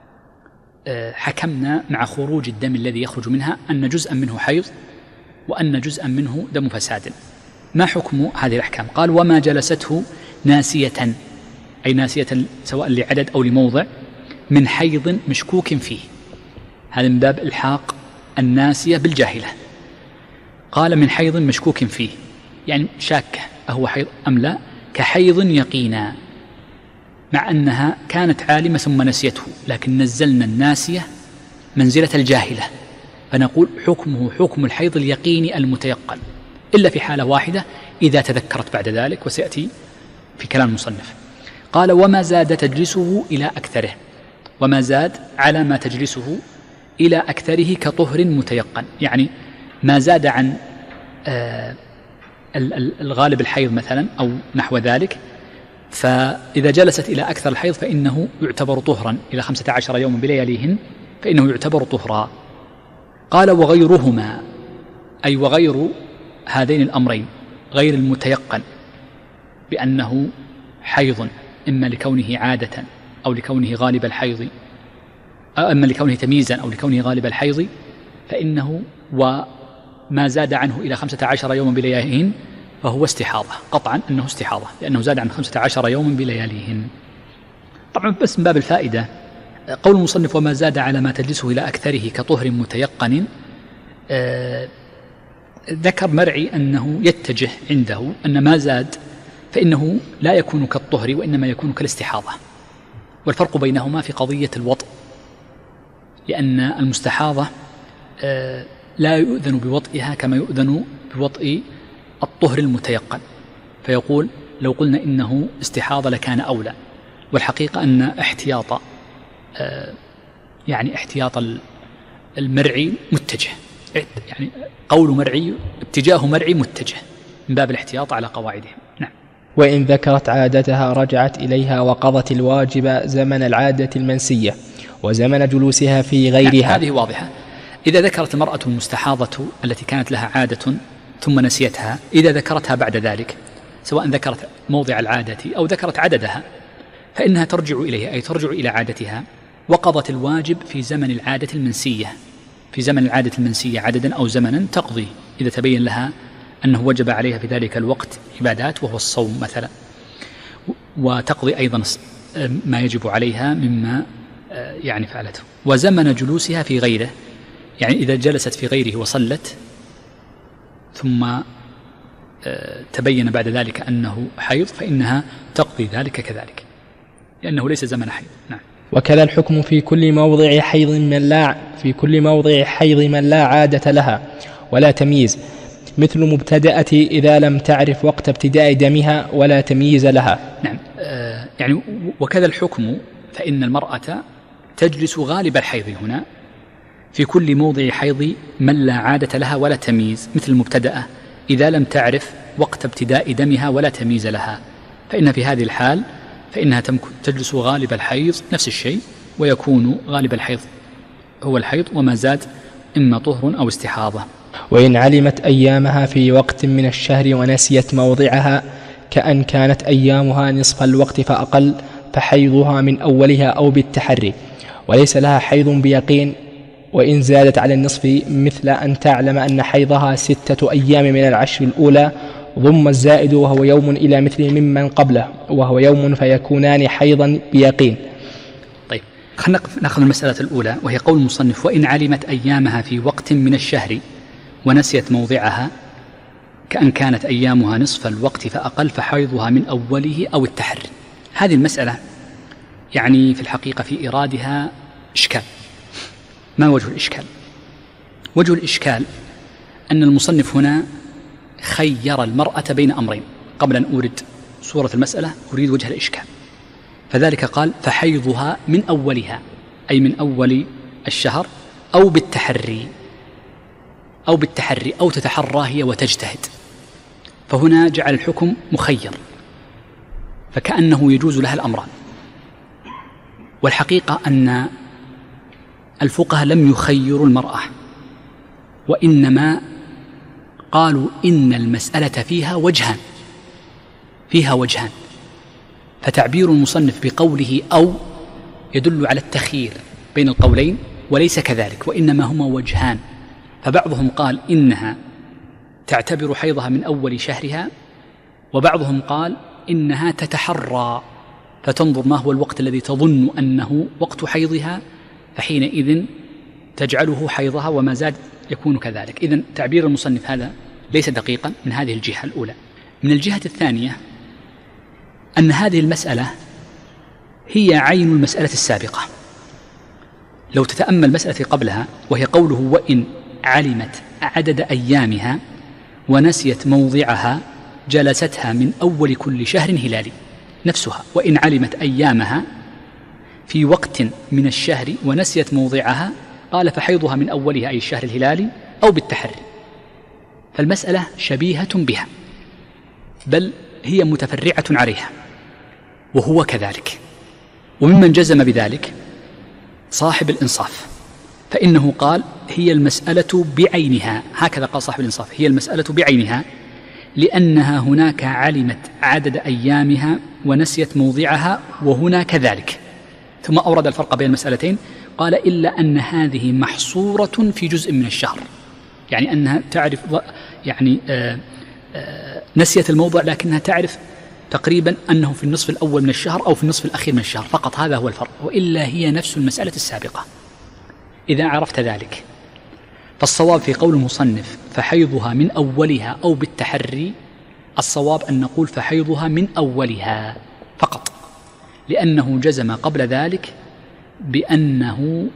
حكمنا مع خروج الدم الذي يخرج منها أن جزءا منه حيض وأن جزءا منه دم فساد. ما حكم هذه الأحكام؟ قال: وما جلسته ناسية، أي ناسية سواء لعدد أو لموضع، من حيض مشكوك فيه. هذا من باب إلحاق الناسية بالجاهلة. قال: من حيض مشكوك فيه، يعني شاكة أهو حيض أم لا، كحيض يقينا، مع أنها كانت عالمة ثم نسيته، لكن نزلنا الناسية منزلة الجاهلة، فنقول حكمه حكم الحيض اليقيني المتيقن، إلا في حالة واحدة إذا تذكرت بعد ذلك، وسيأتي في كلام المصنف. قال: وما زاد تجلسه إلى أكثره، وما زاد على ما تجلسه إلى أكثره كطهر متيقن، يعني ما زاد عن آه الغالب الحيض مثلا أو نحو ذلك، فإذا جلست إلى أكثر الحيض فإنه يعتبر طهرا، إلى خمسة عشر يوما بلياليهن فإنه يعتبر طهرا. قال: وغيرهما، أي وغير هذين الأمرين، غير المتيقن بأنه حيض إما لكونه عادة أو لكونه غالب الحيض، أما لكونه تمييزا أو لكونه غالب الحيض، فإنه وما زاد عنه إلى خمسة عشر يوما بلياليهن فهو استحاضة، قطعا أنه استحاضة، لأنه زاد عن خمسة عشر يوما بلياليهن. طبعا بس من باب الفائدة، قول المصنف وما زاد على ما تجلسه إلى أكثره كطهر متيقن، آه ذكر مرعي أنه يتجه عنده أن ما زاد فإنه لا يكون كالطهر وإنما يكون كالاستحاضة، والفرق بينهما في قضية الوطء، لأن المستحاضة آه لا يؤذن بوطئها كما يؤذن بوطئ الطهر المتيقن، فيقول لو قلنا إنه استحاضة لكان أولى، والحقيقة أن احتياط آه يعني احتياط المرعي متجه، يعني قول مرعي اتجاه مرعي متجه من باب الاحتياط على قواعدهم. نعم. وإن ذكرت عادتها رجعت إليها وقضت الواجب زمن العادة المنسية وزمن جلوسها في غيرها. نعم. هذه واضحة. إذا ذكرت المرأة المستحاضة التي كانت لها عادة ثم نسيتها، إذا ذكرتها بعد ذلك سواء ذكرت موضع العادة أو ذكرت عددها فإنها ترجع إليه، أي ترجع إلى عادتها، وقضت الواجب في زمن العادة المنسية، في زمن العادة المنسية عددا أو زمنا تقضي إذا تبين لها أنه وجب عليها في ذلك الوقت عبادات وهو الصوم مثلا، وتقضي أيضا ما يجب عليها مما يعني فعلته. وزمن جلوسها في غيره، يعني إذا جلست في غيره وصلت ثم تبين بعد ذلك أنه حيض فإنها تقضي ذلك كذلك، لأنه ليس زمن حيض. نعم. وكذا الحكم في كل موضع حيض من لا في كل موضع حيض من لا عادة لها ولا تمييز، مثل مبتدأة إذا لم تعرف وقت ابتداء دمها ولا تمييز لها. نعم. آه يعني وكذا الحكم، فإن المرأة تجلس غالب الحيض هنا في كل موضع حيض من لا عادة لها ولا تمييز، مثل المبتدأة إذا لم تعرف وقت ابتداء دمها ولا تمييز لها، فإن في هذه الحال فإنها تجلس غالب الحيض نفس الشيء، ويكون غالب الحيض هو الحيض وما زاد إما طهر أو استحاضة. وإن علمت أيامها في وقت من الشهر ونسيت موضعها كأن كانت أيامها نصف الوقت فأقل فحيضها من أولها أو بالتحري، وليس لها حيض بيقين وإن زادت على النصف، مثل أن تعلم أن حيضها ستة أيام من العشر الأولى ضم الزائد وهو يوم إلى مثل ممن قبله وهو يوم فيكونان حيضا بيقين. طيب، خلينا نأخذ المسألة الأولى وهي قول المصنف: وإن علمت أيامها في وقت من الشهر ونسيت موضعها كأن كانت أيامها نصف الوقت فأقل فحيضها من أوله أو التحري. هذه المسألة يعني في الحقيقة في إيرادها إشكال. ما وجه الإشكال؟ وجه الإشكال أن المصنف هنا خير المرأة بين أمرين. قبل أن أورد صورة المسألة أريد وجه الإشكال. فذلك قال: فحيضها من أولها، أي من أول الشهر، أو بالتحري أو بالتحري أو تتحرى هي وتجتهد. فهنا جعل الحكم مخير، فكأنه يجوز لها الأمران. والحقيقة أن الفقهاء لم يخيروا المرأة، وإنما قالوا إن المسألة فيها وجهان فيها وجهان فتعبير المصنف بقوله أو يدل على التخيير بين القولين، وليس كذلك، وإنما هما وجهان. فبعضهم قال إنها تعتبر حيضها من أول شهرها، وبعضهم قال إنها تتحرى فتنظر ما هو الوقت الذي تظن أنه وقت حيضها، فحينئذ تجعله حيضها وما زاد يكون كذلك. إذن تعبير المصنف هذا ليس دقيقا من هذه الجهة الأولى. من الجهة الثانية أن هذه المسألة هي عين المسألة السابقة. لو تتأمل المسألة قبلها وهي قوله: وإن علمت عدد أيامها ونسيت موضعها جلستها من أول كل شهر هلالي، نفسها: وإن علمت أيامها في وقت من الشهر ونسيت موضعها، قال فحيضها من أولها أي الشهر الهلالي أو بالتحري. فالمسألة شبيهة بها، بل هي متفرعة عليها، وهو كذلك. وممن جزم بذلك صاحب الإنصاف، فإنه قال هي المسألة بعينها، هكذا قال صاحب الإنصاف: هي المسألة بعينها، لأنها هناك علمت عدد أيامها ونسيت موضعها وهنا كذلك. ثم أورد الفرق بين المسألتين، قال: إلا أن هذه محصورة في جزء من الشهر، يعني أنها تعرف يعني آآ آآ نسيت الموضع لكنها تعرف تقريبا أنه في النصف الأول من الشهر أو في النصف الأخير من الشهر فقط، هذا هو الفرق، وإلا هي نفس المسألة السابقة. إذا عرفت ذلك فالصواب في قول المصنف فحيضها من أولها أو بالتحري، الصواب أن نقول فحيضها من أولها فقط، لأنه جزم قبل ذلك بأنه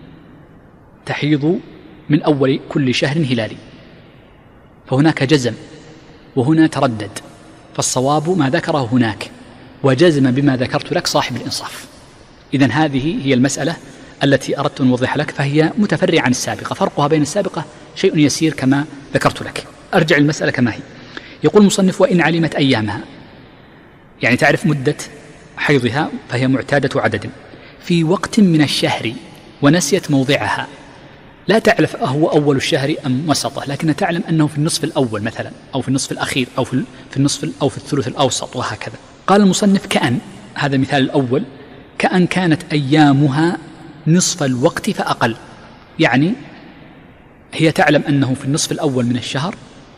تحيض من أول كل شهر هلالي، فهناك جزم وهنا تردد، فالصواب ما ذكره هناك، وجزم بما ذكرت لك صاحب الإنصاف. إذن هذه هي المسألة التي أردت أن أوضح لك، فهي متفرعة عن السابقة، فرقها بين السابقة شيء يسير كما ذكرت لك. أرجع المسألة كما هي. يقول المصنف: وإن علمت أيامها، يعني تعرف مدة حيضها فهي معتادة عدد، في وقت من الشهر ونسيت موضعها، لا تعرف أهو أول الشهر أم وسطه، لكن تعلم أنه في النصف الأول مثلا، أو في النصف الأخير، أو في النصف أو في الثلث الأوسط، وهكذا. قال المصنف: كأن، هذا مثال الأول، كأن كانت أيامها نصف الوقت فأقل، يعني هي تعلم أنه في النصف الأول من الشهر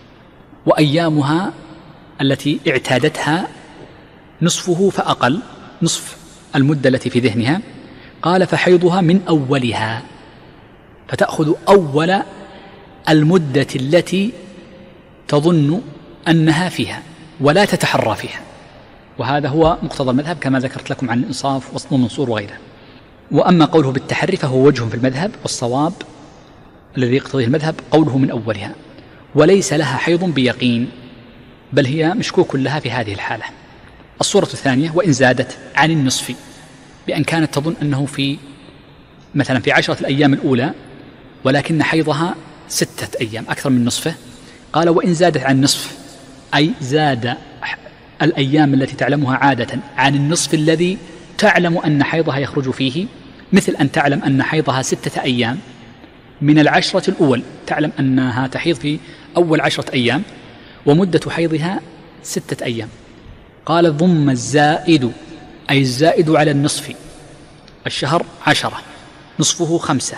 وأيامها التي اعتادتها نصفه فأقل، نصف المدة التي في ذهنها. قال فحيضها من أولها، فتأخذ أول المدة التي تظن أنها فيها ولا تتحرى فيها، وهذا هو مقتضى المذهب كما ذكرت لكم عن الإنصاف والمنصور وغيره. وأما قوله بالتحري فهو وجه في المذهب، والصواب الذي يقتضيه المذهب قوله من أولها. وليس لها حيض بيقين، بل هي مشكوك لها في هذه الحالة. الصورة الثانية: وإن زادت عن النصف، بأن كانت تظن أنه في مثلا في عشرة الأيام الأولى ولكن حيضها ستة أيام أكثر من نصفه. قال: وإن زادت عن النصف، أي زاد الأيام التي تعلمها عادة عن النصف الذي تعلم أن حيضها يخرج فيه، مثل أن تعلم أن حيضها ستة أيام من العشرة الأول، تعلم أنها تحيض في أول عشرة أيام ومدة حيضها ستة أيام. قال: ضم الزائد، أي الزائد على النصف، الشهر عشرة نصفه خمسة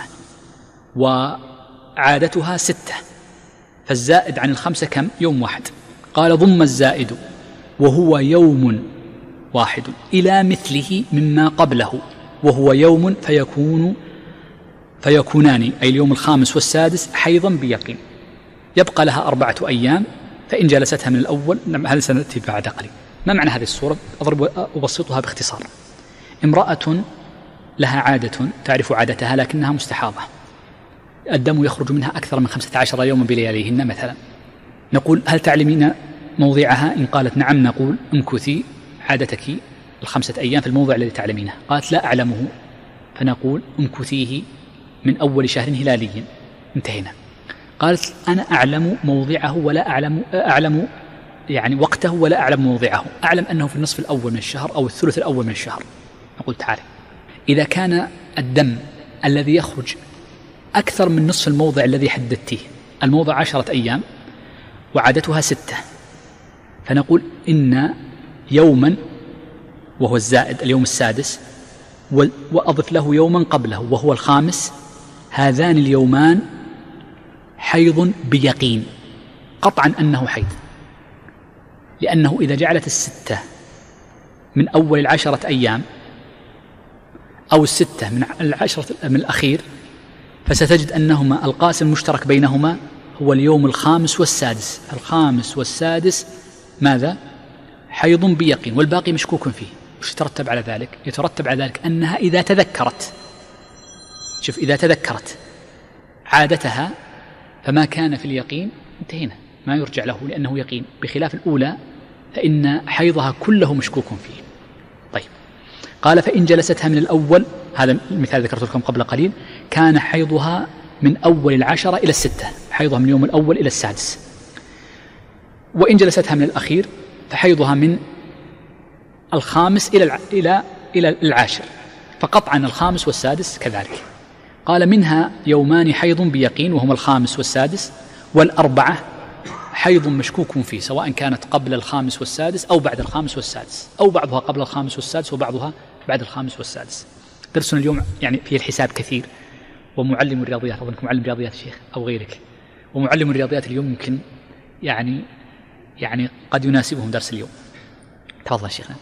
وعادتها ستة، فالزائد عن الخمسة كم؟ يوم واحد. قال: ضم الزائد وهو يوم واحد إلى مثله مما قبله، وهو يوم فيكون فيكونان، أي اليوم الخامس والسادس، حيضا بيقين. يبقى لها أربعة أيام، فإن جلستها من الأول. هل سنأتي بعد قليل. ما معنى هذه الصورة؟ أضرب أبسطها باختصار. امرأة لها عادة تعرف عادتها لكنها مستحاضة، الدم يخرج منها أكثر من خمسة عشر يوما بلياليهن مثلا. نقول: هل تعلمين موضعها؟ إن قالت نعم، نقول: امكثي عادتك الخمسة أيام في الموضع الذي تعلمينه. قالت: لا أعلمه، فنقول: امكثيه من أول شهر هلالي. انتهينا. قالت: أنا أعلم موضعه ولا أعلم أعلم يعني وقته ولا أعلم موضعه، أعلم أنه في النصف الأول من الشهر أو الثلث الأول من الشهر. نقول: تعالي، إذا كان الدم الذي يخرج أكثر من نصف الموضع الذي حددته، الموضع عشرة أيام وعادتها ستة، فنقول إن يوما وهو الزائد اليوم السادس وأضف له يوما قبله وهو الخامس، هذان اليومان حيض بيقين، قطعا أنه حيض، لأنه إذا جعلت الستة من أول العشرة أيام أو الستة من العشرة من الأخير، فستجد أنهما القاسم المشترك بينهما هو اليوم الخامس والسادس. الخامس والسادس ماذا؟ حيض بيقين، والباقي مشكوك فيه. وش يترتب على ذلك؟ يترتب على ذلك أنها إذا تذكرت، شوف، إذا تذكرت عادتها فما كان في اليقين انتهينا، ما يرجع له لأنه يقين، بخلاف الأولى فإن حيضها كله مشكوك فيه. طيب، قال: فإن جلستها من الأول، هذا المثال ذكرت لكم قبل قليل، كان حيضها من أول العشرة إلى الستة، حيضها من اليوم الأول إلى السادس. وإن جلستها من الأخير فحيضها من الخامس إلى إلى إلى العاشر، فقطعا الخامس والسادس كذلك. قال: منها يومان حيض بيقين وهما الخامس والسادس، والأربعة حيض مشكوك فيه، سواء كانت قبل الخامس والسادس أو بعد الخامس والسادس، أو بعضها قبل الخامس والسادس وبعضها بعد الخامس والسادس. درسنا اليوم يعني فيه الحساب كثير، ومعلم الرياضيات، أظنك معلم رياضيات شيخ أو غيرك، ومعلم الرياضيات اليوم يمكن يعني يعني قد يناسبهم درس اليوم. تفضل شيخنا.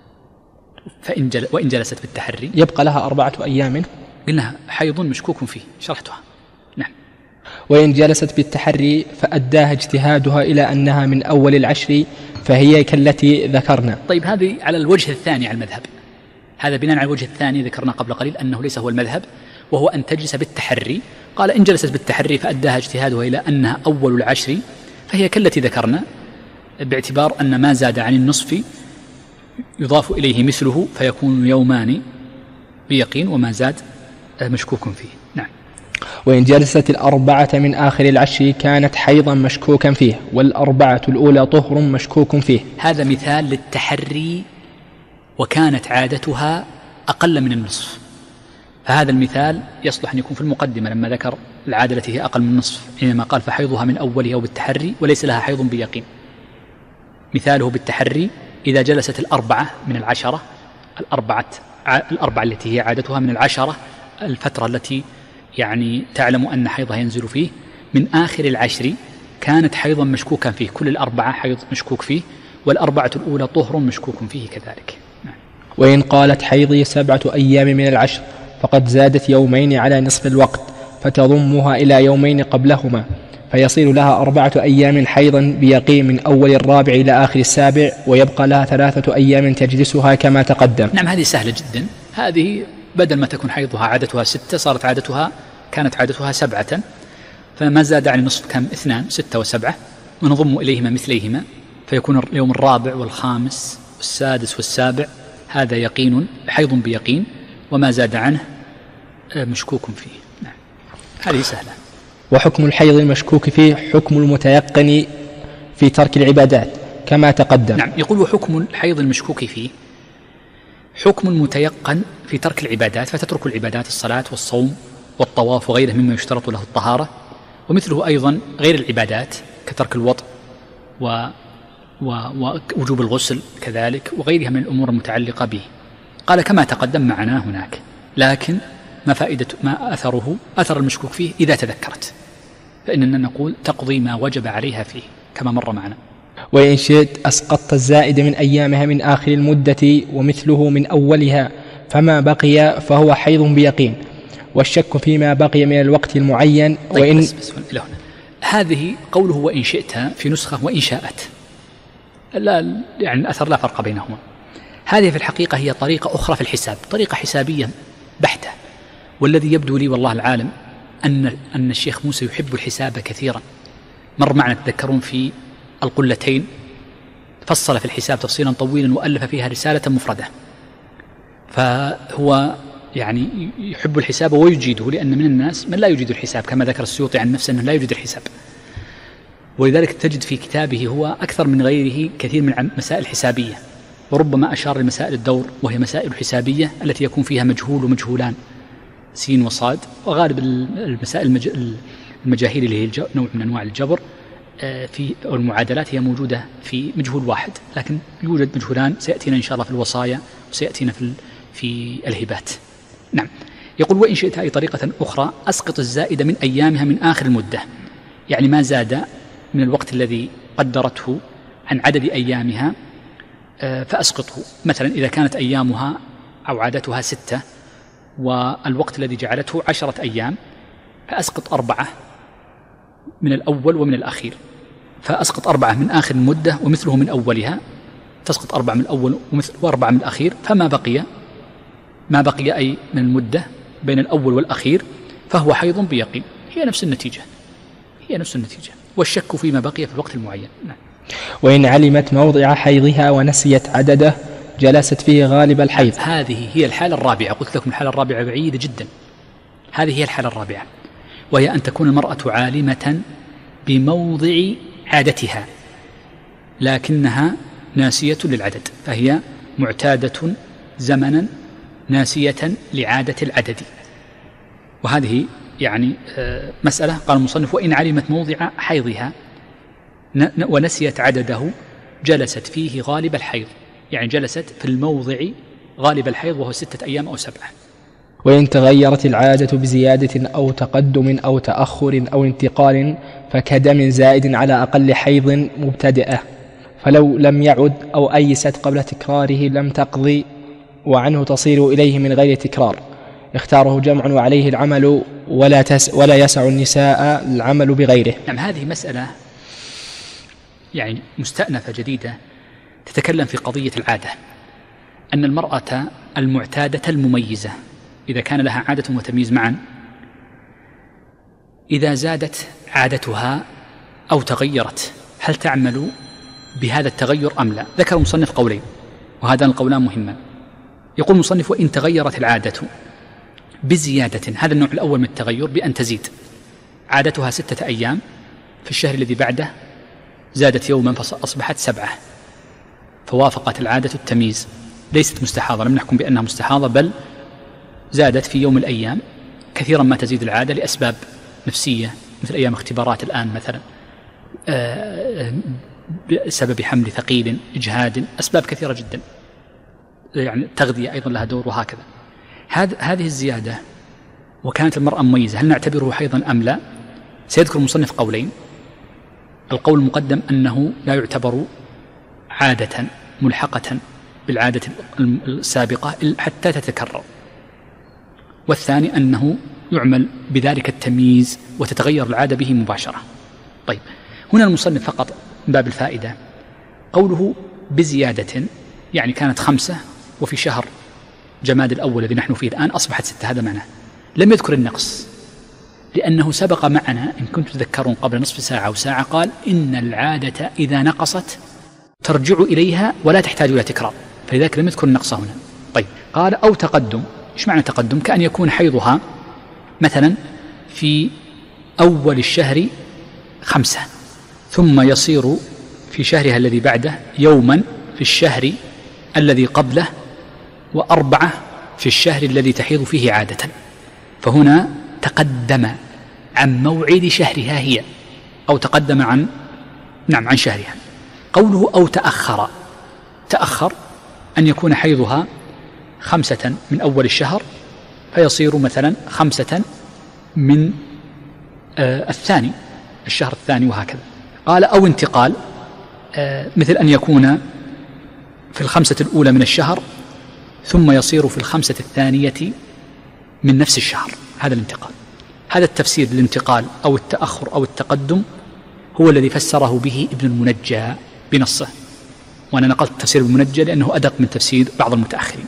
فإن جل وإن جلست بالتحري يبقى لها أربعة أيام، قلنا حيض مشكوك فيه، شرحتها. نعم. وإن جلست بالتحري فأداها اجتهادها إلى أنها من أول العشر، فهي كالتي ذكرنا. طيب، هذه على الوجه الثاني على المذهب، هذا بناء على الوجه الثاني ذكرنا قبل قليل أنه ليس هو المذهب، وهو أن تجلس بالتحري. قال: إن جلست بالتحري فأداها اجتهادها إلى أنها أول العشر، فهي كالتي ذكرنا، باعتبار أن ما زاد عن النصف يضاف إليه مثله، فيكون يومان بيقين، وما زاد مشكوك فيه. نعم. وإن جلست الأربعة من آخر العشر كانت حيضا مشكوكا فيه، والأربعة الأولى طهر مشكوك فيه. هذا مثال للتحري، وكانت عادتها أقل من النصف، فهذا المثال يصلح أن يكون في المقدمة لما ذكر العادة التي هي أقل من النصف، حينما قال: فحيضها من أولها وبالتحري وليس لها حيض بيقين. مثاله بالتحري: إذا جلست الأربعة من العشرة، الأربعة الأربعة التي هي عادتها من العشرة، الفترة التي يعني تعلم أن حيضها ينزل فيه، من آخر العشر كانت حيضا مشكوكا فيه، كل الأربعة حيض مشكوك فيه، والأربعة الأولى طهر مشكوك فيه كذلك. نعم. وإن قالت حيضي سبعة أيام من العشر فقد زادت يومين على نصف الوقت، فتضمها إلى يومين قبلهما، فيصير لها أربعة أيام حيضا بيقين من أول الرابع إلى آخر السابع، ويبقى لها ثلاثة أيام تجلسها كما تقدم. نعم، هذه سهلة جدا. هذه بدل ما تكون حيضها عادتها ستة، صارت عادتها كانت عادتها سبعة، فما زاد عن النصف كم؟ اثنان، ستة وسبعة، ونضم إليهما مثليهما فيكون اليوم الرابع والخامس والسادس والسابع، هذا يقين حيض بيقين، وما زاد عنه مشكوك فيه. نعم. هذه سهلة. وحكم الحيض المشكوك فيه حكم المتيقن في ترك العبادات كما تقدم. نعم. يقول وحكم الحيض المشكوك فيه حكم المتيقن في ترك العبادات، فتترك العبادات الصلاة والصوم والطواف وغيره مما يشترط له الطهارة، ومثله أيضا غير العبادات كترك الوطء و ووجوب الغسل كذلك وغيرها من الأمور المتعلقة به. قال كما تقدم معنا هناك، لكن ما فائدة ما أثره أثر المشكوك فيه إذا تذكرت، فإننا نقول تقضي ما وجب عليها فيه كما مر معنا. وإن شئت أسقطت الزائد من أيامها من آخر المدة ومثله من أولها، فما بقي فهو حيض بيقين، والشك فيما بقي من الوقت المعين. طيب وإن بس بس هنا. هذه قوله وإن شئت في نسخة وإن شاءت، لا يعني الأثر لا فرق بينهما. هذه في الحقيقة هي طريقة أخرى في الحساب، طريقة حسابية بحتة، والذي يبدو لي والله العالم أن أن الشيخ موسى يحب الحساب كثيرا. مر معنا تذكرون في القلتين فصل في الحساب تفصيلا طويلا وألف فيها رسالة مفردة، فهو يعني يحب الحساب ويجيده، لأن من الناس من لا يجيد الحساب كما ذكر السيوطي عن نفسه أنه لا يجيد الحساب، ولذلك تجد في كتابه هو أكثر من غيره كثير من مسائل حسابية، وربما أشار لمسائل الدور وهي مسائل حسابية التي يكون فيها مجهول ومجهولان سين وصاد، وغالب المسائل المجاهيل اللي هي نوع من أنواع الجبر في المعادلات هي موجودة في مجهول واحد، لكن يوجد مجهولان سيأتينا إن شاء الله في الوصايا وسيأتينا في في الهبات. نعم. يقول وإن شئت أي طريقة أخرى أسقط الزائد من أيامها من آخر المدة، يعني ما زاد من الوقت الذي قدرته عن عدد أيامها فأسقطه. مثلا إذا كانت أيامها أو عادتها ستة والوقت الذي جعلته عشرة أيام فأسقط أربعة من الأول ومن الأخير، فأسقط أربعة من آخر المدة ومثله من أولها، تسقط أربعة من الأول ومثل وأربعة من الأخير، فما بقي ما بقي أي من المدة بين الأول والأخير فهو حيض بيقين. هي نفس النتيجة هي نفس النتيجة والشك فيما بقي في الوقت المعين. نعم. وإن علمت موضع حيضها ونسيت عدده جلست فيه غالب الحيض. هذه هي الحالة الرابعة، قلت لكم الحالة الرابعة بعيدة جدا، هذه هي الحالة الرابعة، وهي أن تكون المرأة عالمة بموضع عادتها لكنها ناسية للعدد، فهي معتادة زمنا ناسية لعادة العدد. وهذه يعني مسألة قال المصنف وإن علمت موضع حيضها ونسيت عدده جلست فيه غالب الحيض، يعني جلست في الموضع غالب الحيض وهو ستة أيام أو سبعة. وإن تغيرت العادة بزيادة أو تقدم أو تأخر أو انتقال فكدم زائد على أقل حيض مبتدئة، فلو لم يعد أو أيست قبل تكراره لم تقضي وعنه تصير إليه من غير تكرار، اختاره جمع وعليه العمل ولا, تس ولا يسع النساء العمل بغيره. نعم. هذه مسألة يعني مستأنفة جديدة تتكلم في قضية العادة، أن المرأة المعتادة المميزة إذا كان لها عادة وتمييز معا إذا زادت عادتها أو تغيرت هل تعمل بهذا التغير أم لا؟ ذكر المصنف قولين وهذان القولان مهمان. يقول المصنف وإن تغيرت العادة بزيادة، هذا النوع الأول من التغير بأن تزيد عادتها ستة أيام، في الشهر الذي بعده زادت يوما فأصبحت سبعة، فوافقت العادة التمييز، ليست مستحاضة، لم نحكم بأنها مستحاضة بل زادت في يوم الأيام. كثيرا ما تزيد العادة لأسباب نفسية مثل أيام اختبارات الآن مثلا، بسبب حمل ثقيل، إجهاد، أسباب كثيرة جدا، يعني التغذية أيضا لها دور وهكذا. هذه الزيادة وكانت المرأة مميزة هل نعتبره حيضا أم لا؟ سيذكر المصنف قولين. القول المقدم أنه لا يعتبر عادة ملحقة بالعادة السابقة حتى تتكرر، والثاني أنه يعمل بذلك التمييز وتتغير العادة به مباشرة. طيب هنا المصنف فقط من باب الفائدة قوله بزيادة، يعني كانت خمسة وفي شهر جماد الأول الذي نحن فيه الآن أصبحت ستة، هذا معناه، لم يذكر النقص لأنه سبق معنا إن كنتم تذكرون قبل نصف ساعة أو ساعة قال إن العادة إذا نقصت ترجع إليها ولا تحتاج إلى تكرار، فلذلك لم يذكر النقص هنا. طيب قال أو تقدم. إيش معنى تقدم؟ كأن يكون حيضها مثلا في أول الشهر خمسة ثم يصير في شهرها الذي بعده يوما في الشهر الذي قبله وأربعة في الشهر الذي تحيض فيه عادة، فهنا تقدم عن موعد شهرها هي، أو تقدم عن نعم عن شهرها. قوله أو تأخر، تأخر أن يكون حيضها خمسة من أول الشهر فيصير مثلا خمسة من آه الثاني الشهر الثاني وهكذا. قال أو انتقال، آه مثل أن يكون في الخمسة الأولى من الشهر ثم يصير في الخمسة الثانية من نفس الشهر، هذا الانتقال. هذا التفسير للانتقال أو التأخر أو التقدم هو الذي فسره به ابن المنجى بنصه، وأنا نقلت تفسير ابن المنجى لأنه أدق من تفسير بعض المتأخرين.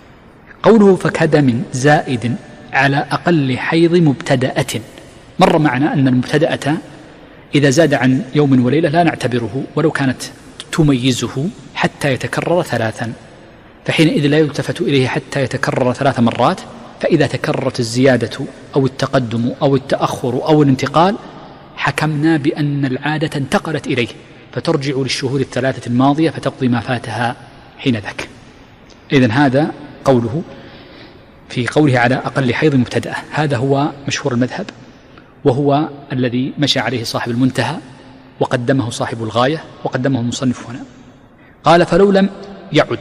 قوله فكدم زائد على أقل حيض مبتدأة، مر معنا أن المبتدأة إذا زاد عن يوم وليلة لا نعتبره ولو كانت تميزه حتى يتكرر ثلاثا، فحينئذ لا يلتفت إليه حتى يتكرر ثلاث مرات. فإذا تكررت الزيادة أو التقدم أو التأخر أو الانتقال حكمنا بأن العادة انتقلت إليه، فترجع للشهور الثلاثة الماضية فتقضي ما فاتها حين ذاك. إذن هذا قوله في قوله على أقل حيض مبتدأة، هذا هو مشهور المذهب، وهو الذي مشى عليه صاحب المنتهى وقدمه صاحب الغاية وقدمه المصنف هنا. قال فلو لم يعد،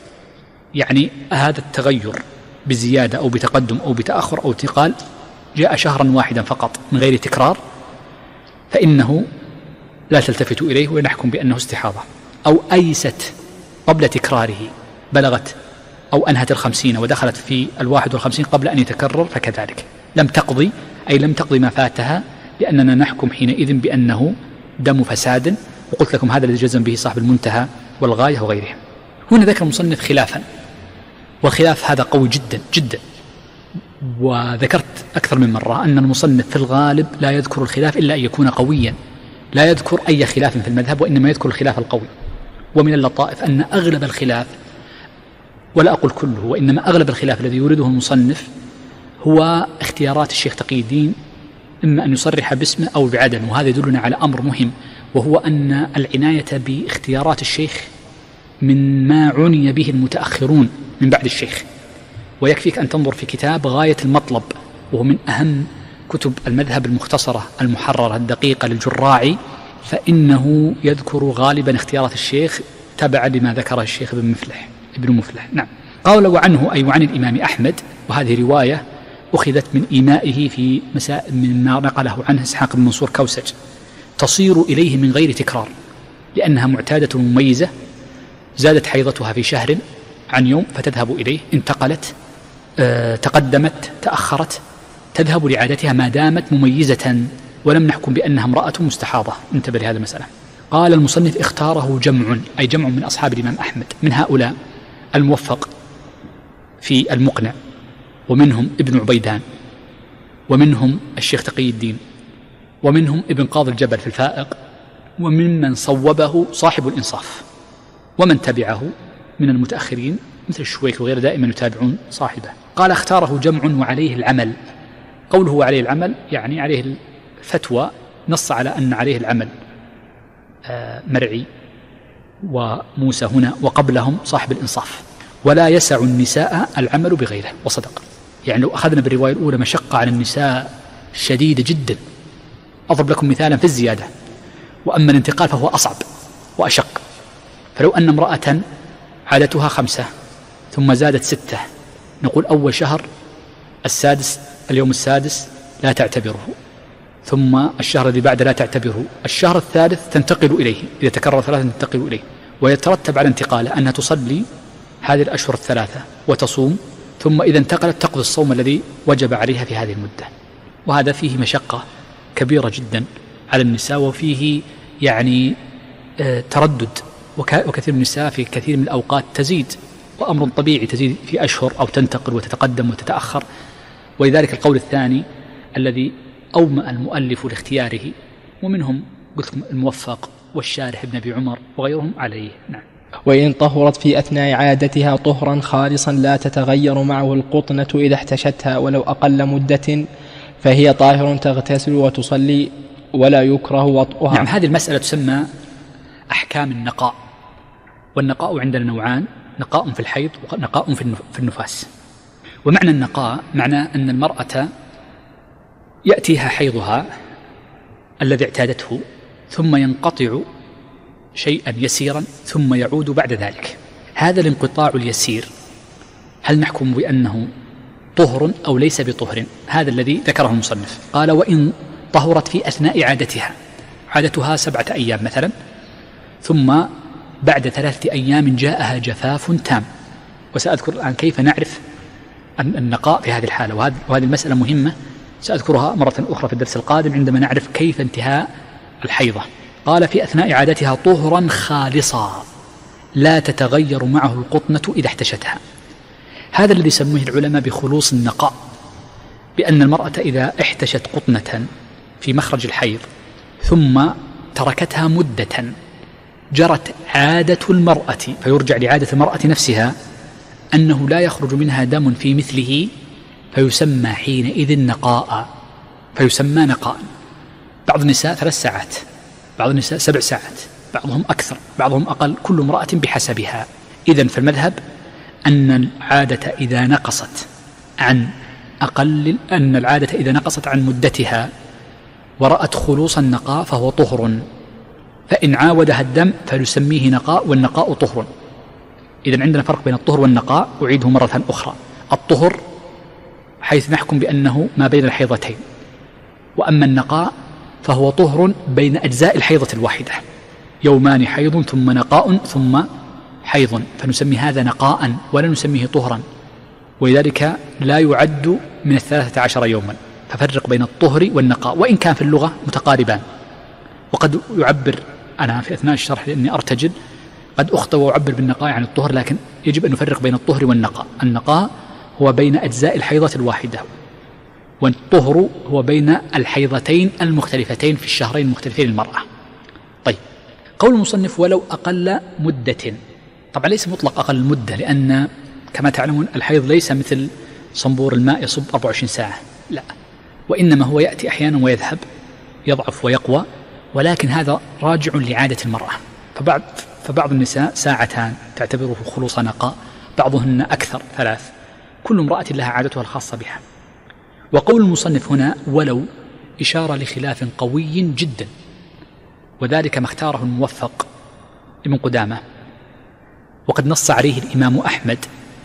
يعني هذا التغير بزيادة أو بتقدم أو بتأخر أو انتقال جاء شهرا واحدا فقط من غير تكرار، فإنه لا تلتفت إليه ونحكم بأنه استحاضة. أو أيست قبل تكراره، بلغت أو أنهت الخمسين ودخلت في الواحد والخمسين قبل أن يتكرر فكذلك لم تقضي، أي لم تقضي ما فاتها، لأننا نحكم حينئذ بأنه دم فساد. وقلت لكم هذا الذي جزم به صاحب المنتهى والغاية وغيرهم. هنا ذكر المصنف خلافا، والخلاف هذا قوي جدا جدا، وذكرت أكثر من مرة أن المصنف في الغالب لا يذكر الخلاف إلا أن يكون قويا، لا يذكر أي خلاف في المذهب وإنما يذكر الخلاف القوي. ومن اللطائف أن أغلب الخلاف، ولا أقول كله، وإنما أغلب الخلاف الذي يورده المصنف هو اختيارات الشيخ تقي الدين، إما أن يصرح باسمه أو بعدم. وهذا يدلنا على أمر مهم، وهو أن العناية باختيارات الشيخ من ما عني به المتأخرون من بعد الشيخ. ويكفيك أن تنظر في كتاب غاية المطلب، وهو من أهم كتب المذهب المختصرة المحررة الدقيقة للجراعي، فإنه يذكر غالبا اختيارات الشيخ تبعا لما ذكره الشيخ ابن مفلح ابن مفلح نعم. قال وعنه أي وعن الإمام أحمد، وهذه رواية أخذت من إيمائه في مسائل مما نقله عنه إسحاق بن منصور كوسج، تصير إليه من غير تكرار لأنها معتادة مميزة، زادت حيضتها في شهر عن يوم فتذهب إليه، انتقلت آه، تقدمت تأخرت، تذهب لعادتها ما دامت مميزة، ولم نحكم بأنها امرأة مستحاضة. انتبه لهذا المسألة. قال المصنف اختاره جمع، أي جمع من أصحاب الإمام أحمد، من هؤلاء الموفق في المقنع، ومنهم ابن عبيدان، ومنهم الشيخ تقي الدين، ومنهم ابن قاضي الجبل في الفائق، وممن صوبه صاحب الإنصاف، ومن تبعه من المتأخرين مثل الشويك وغيره دائما يتابعون صاحبه. قال اختاره جمع وعليه العمل. قوله وعليه العمل يعني عليه الفتوى، نص على أن عليه العمل آه مرعي وموسى هنا وقبلهم صاحب الإنصاف، ولا يسع النساء العمل بغيره، وصدق. يعني لو أخذنا بالرواية الأولى مشقة على النساء شديدة جدا. أضرب لكم مثالا في الزيادة، وأما الانتقال فهو أصعب وأشق. فلو أن امرأة عادتها خمسة ثم زادت ستة، نقول أول شهر السادس اليوم السادس لا تعتبره، ثم الشهر الذي بعده لا تعتبره، الشهر الثالث تنتقل إليه، إذا تكرر ثلاثة تنتقل إليه، ويترتب على انتقاله أنها تصلي هذه الأشهر الثلاثة وتصوم، ثم إذا انتقلت تقضي الصوم الذي وجب عليها في هذه المدة. وهذا فيه مشقة كبيرة جدا على النساء، وفيه يعني آه تردد، وكثير من النساء في كثير من الأوقات تزيد، وأمر طبيعي تزيد في أشهر أو تنتقل وتتقدم وتتأخر. ولذلك القول الثاني الذي أومأ المؤلف لاختياره، ومنهم قلت الموفق والشارح ابن أبي عمر وغيرهم عليه. نعم. وإن طهرت في أثناء عادتها طهرا خالصا لا تتغير معه القطنة إذا احتشتها ولو أقل مدة فهي طاهر تغتسل وتصلي ولا يكره وطئها. نعم، هذه المسألة تسمى أحكام النقاء. والنقاء عندنا نوعان: نقاء في الحيض ونقاء في النفاس. ومعنى النقاء معنى أن المرأة يأتيها حيضها الذي اعتادته ثم ينقطع شيئا يسيرا ثم يعود بعد ذلك. هذا الانقطاع اليسير هل نحكم بأنه طهر أو ليس بطهر؟ هذا الذي ذكره المصنف. قال: وإن طهرت في أثناء عادتها، عادتها سبعة أيام مثلا، ثم بعد ثلاثة أيام جاءها جفاف تام. وسأذكر الآن كيف نعرف النقاء في هذه الحالة، وهذه المسألة مهمة سأذكرها مرة أخرى في الدرس القادم عندما نعرف كيف انتهاء الحيضة. قال: في أثناء عادتها طهرا خالصا لا تتغير معه القطنة إذا احتشتها. هذا الذي يسميه العلماء بخلوص النقاء، بأن المرأة إذا احتشت قطنة في مخرج الحيض ثم تركتها مدة جرت عادة المرأة، فيرجع لعادة المرأة نفسها أنه لا يخرج منها دم في مثله، فيسمى حينئذ نقاء، فيسمى نقاء. بعض النساء ثلاث ساعات، بعض النساء سبع ساعات، بعضهم أكثر، بعضهم أقل، كل امرأة بحسبها. إذن فالمذهب أن العادة إذا نقصت عن أقل أن العادة إذا نقصت عن مدتها ورأت خلوص النقاء فهو طهر، فإن عاودها الدم فنسميه نقاء، والنقاء طهر. إذن عندنا فرق بين الطهر والنقاء، أعيده مرة أخرى. الطهر حيث نحكم بأنه ما بين الحيضتين، وأما النقاء فهو طهر بين أجزاء الحيضة الواحدة، يومان حيض ثم نقاء ثم حيض، فنسمي هذا نقاء ولا نسميه طهرا، ولذلك لا يعد من الثلاثة عشر يوما. ففرق بين الطهر والنقاء، وإن كان في اللغة متقاربان. وقد يعبر أنا في أثناء الشرح لأني أرتجل قد أخطئ وأعبر بالنقاء عن الطهر، لكن يجب أن نفرق بين الطهر والنقاء. النقاء هو بين أجزاء الحيضة الواحدة، والطهر هو بين الحيضتين المختلفتين في الشهرين المختلفين للمرأة. طيب، قول المصنف ولو أقل مدة، طبعا ليس مطلق أقل مدة، لأن كما تعلمون الحيض ليس مثل صنبور الماء يصب أربع وعشرين ساعة، لا، وإنما هو يأتي أحيانا ويذهب، يضعف ويقوى، ولكن هذا راجع لعادة المرأة. فبعض, فبعض النساء ساعتان تعتبره خلوص نقاء، بعضهن أكثر ثلاث، كل امرأة لها عادتها الخاصة بها. وقول المصنف هنا ولو إشارة لخلاف قوي جدا، وذلك ما اختاره الموفق ابن قدامة، وقد نص عليه الإمام أحمد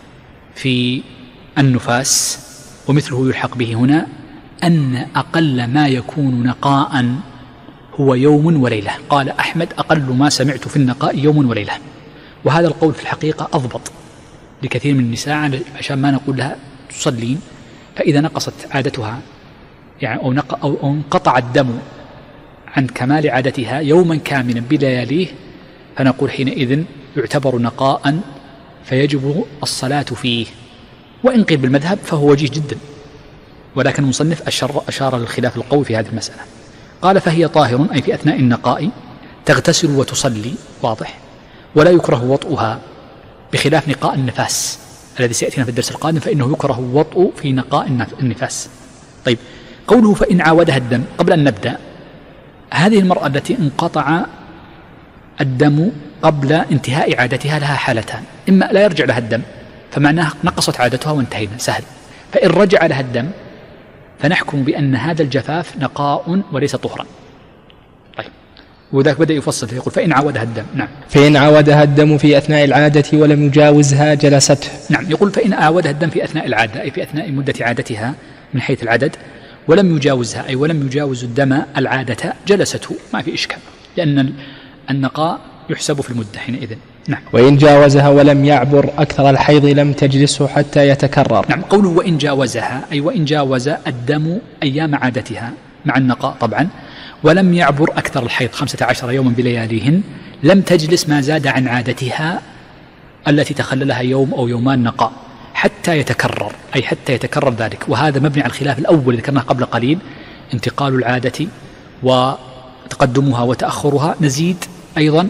في النفاس، ومثله يلحق به هنا، أن أقل ما يكون نقاء هو يوم وليلة. قال أحمد أقل ما سمعت في النقاء يوم وليلة. وهذا القول في الحقيقة أضبط لكثير من النساء، عشان ما نقول لها تصلين، فإذا نقصت عادتها يعني أو, نق أو انقطع الدم عن كمال عادتها يوما كاملا بلياليه، فنقول حينئذ يعتبر نقاء فيجب الصلاة فيه. وإن قيل بالمذهب فهو وجيه جدا، ولكن المصنف أشار, أشار للخلاف القوي في هذه المسألة. قال فهي طاهر، أي في أثناء النقاء تغتسل وتصلي، واضح، ولا يكره وطئها، بخلاف نقاء النفاس الذي سيأتينا في الدرس القادم، فإنه يكره وطء في نقاء النفاس. طيب، قوله فإن عاودها الدم، قبل أن نبدأ، هذه المرأة التي انقطع الدم قبل انتهاء عادتها لها حالتان: إما لا يرجع لها الدم فمعناها نقصت عادتها وانتهينا، سهل. فإن رجع لها الدم فنحكم بأن هذا الجفاف نقاء وليس طهرا. طيب، وذاك بدأ يفصل فيقول فإن عاودها الدم. نعم، فإن عاودها الدم في أثناء العادة ولم يجاوزها جلسته. نعم، يقول فإن عاودها الدم في أثناء العادة، أي في أثناء مدة عادتها من حيث العدد، ولم يجاوزها أي ولم يجاوز الدم العادة، جلسته، ما في إشكال، لأن النقاء يحسب في المدة حينئذ. نعم. وإن جاوزها ولم يعبر أكثر الحيض لم تجلسه حتى يتكرر. نعم، قوله وإن جاوزها أي وإن جاوز الدم أيام عادتها مع النقاء طبعا، ولم يعبر أكثر الحيض خمسة عشر يوما بلياليهن، لم تجلس ما زاد عن عادتها التي تخللها يوم أو يومان نقاء حتى يتكرر، أي حتى يتكرر ذلك. وهذا مبني على الخلاف الأول اللي ذكرناه قبل قليل انتقال العادة وتقدمها وتأخرها، نزيد أيضا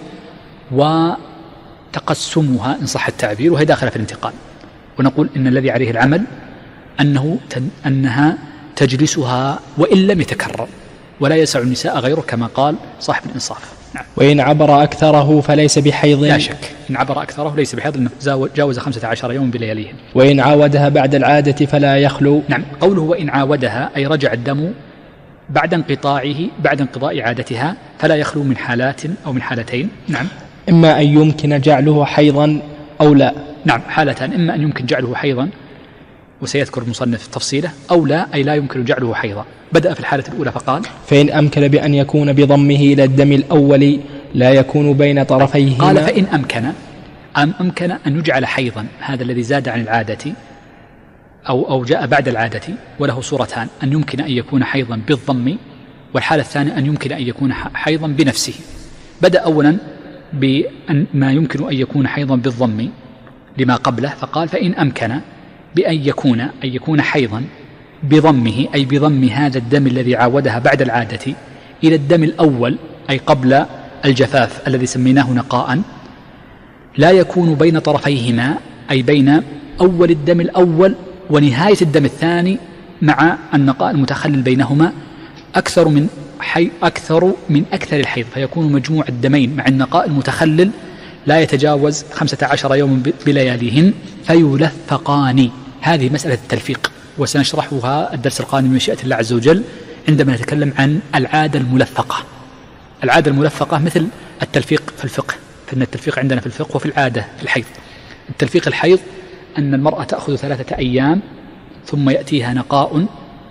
وتقسمها إن صح التعبير، وهي داخلة في الانتقال. ونقول إن الذي عليه العمل أنه أنها تجلسها وإن لم يتكرر، ولا يسع النساء غيره كما قال صاحب الإنصاف. نعم. وإن عبر أكثره فليس بحيض. لا شك، إن عبر أكثره ليس بحيض، إنه جاوز خمسة عشر يوم بلياليهن. وإن عاودها بعد العادة فلا يخلو. نعم، قوله وإن عاودها أي رجع الدم بعد انقطاعه بعد انقضاء عادتها، فلا يخلو من حالات أو من حالتين. نعم. إما أن يمكن جعله حيضا أو لا. نعم، حالتان، إما أن يمكن جعله حيضا وسيذكر المصنف تفصيله، أو لا أي لا يمكن جعله حيضا. بدأ في الحالة الأولى فقال فإن أمكن بأن يكون بضمه إلى الدم الأول لا يكون بين طرفيهما. قال فإن أمكن أم أمكن أن يجعل حيضا، هذا الذي زاد عن العادة أو, أو جاء بعد العادة، وله صورتان: أن يمكن أن يكون حيضا بالضم، والحالة الثانية أن يمكن أن يكون حيضا بنفسه. بدأ أولا بأن ما يمكن أن يكون حيضا بالضم لما قبله، فقال فإن أمكن بأن يكون أن يكون حيضا بضمه، أي بضم هذا الدم الذي عاودها بعد العادة إلى الدم الأول، أي قبل الجفاف الذي سميناه نقاء، لا يكون بين طرفيهما، أي بين أول الدم الأول ونهاية الدم الثاني مع النقاء المتخلل بينهما أكثر من حي أكثر من أكثر الحيض، فيكون مجموع الدمين مع النقاء المتخلل لا يتجاوز خمسة عشر يوما بلياليهن، فيلفقان. هذه مسألة التلفيق، وسنشرحها الدرس القادم بمشيئة الله عز وجل عندما نتكلم عن العادة الملفقة. العادة الملفقة مثل التلفيق في الفقه، فإن التلفيق عندنا في الفقه وفي العادة في الحيض. التلفيق الحيض أن المرأة تأخذ ثلاثة أيام ثم يأتيها نقاء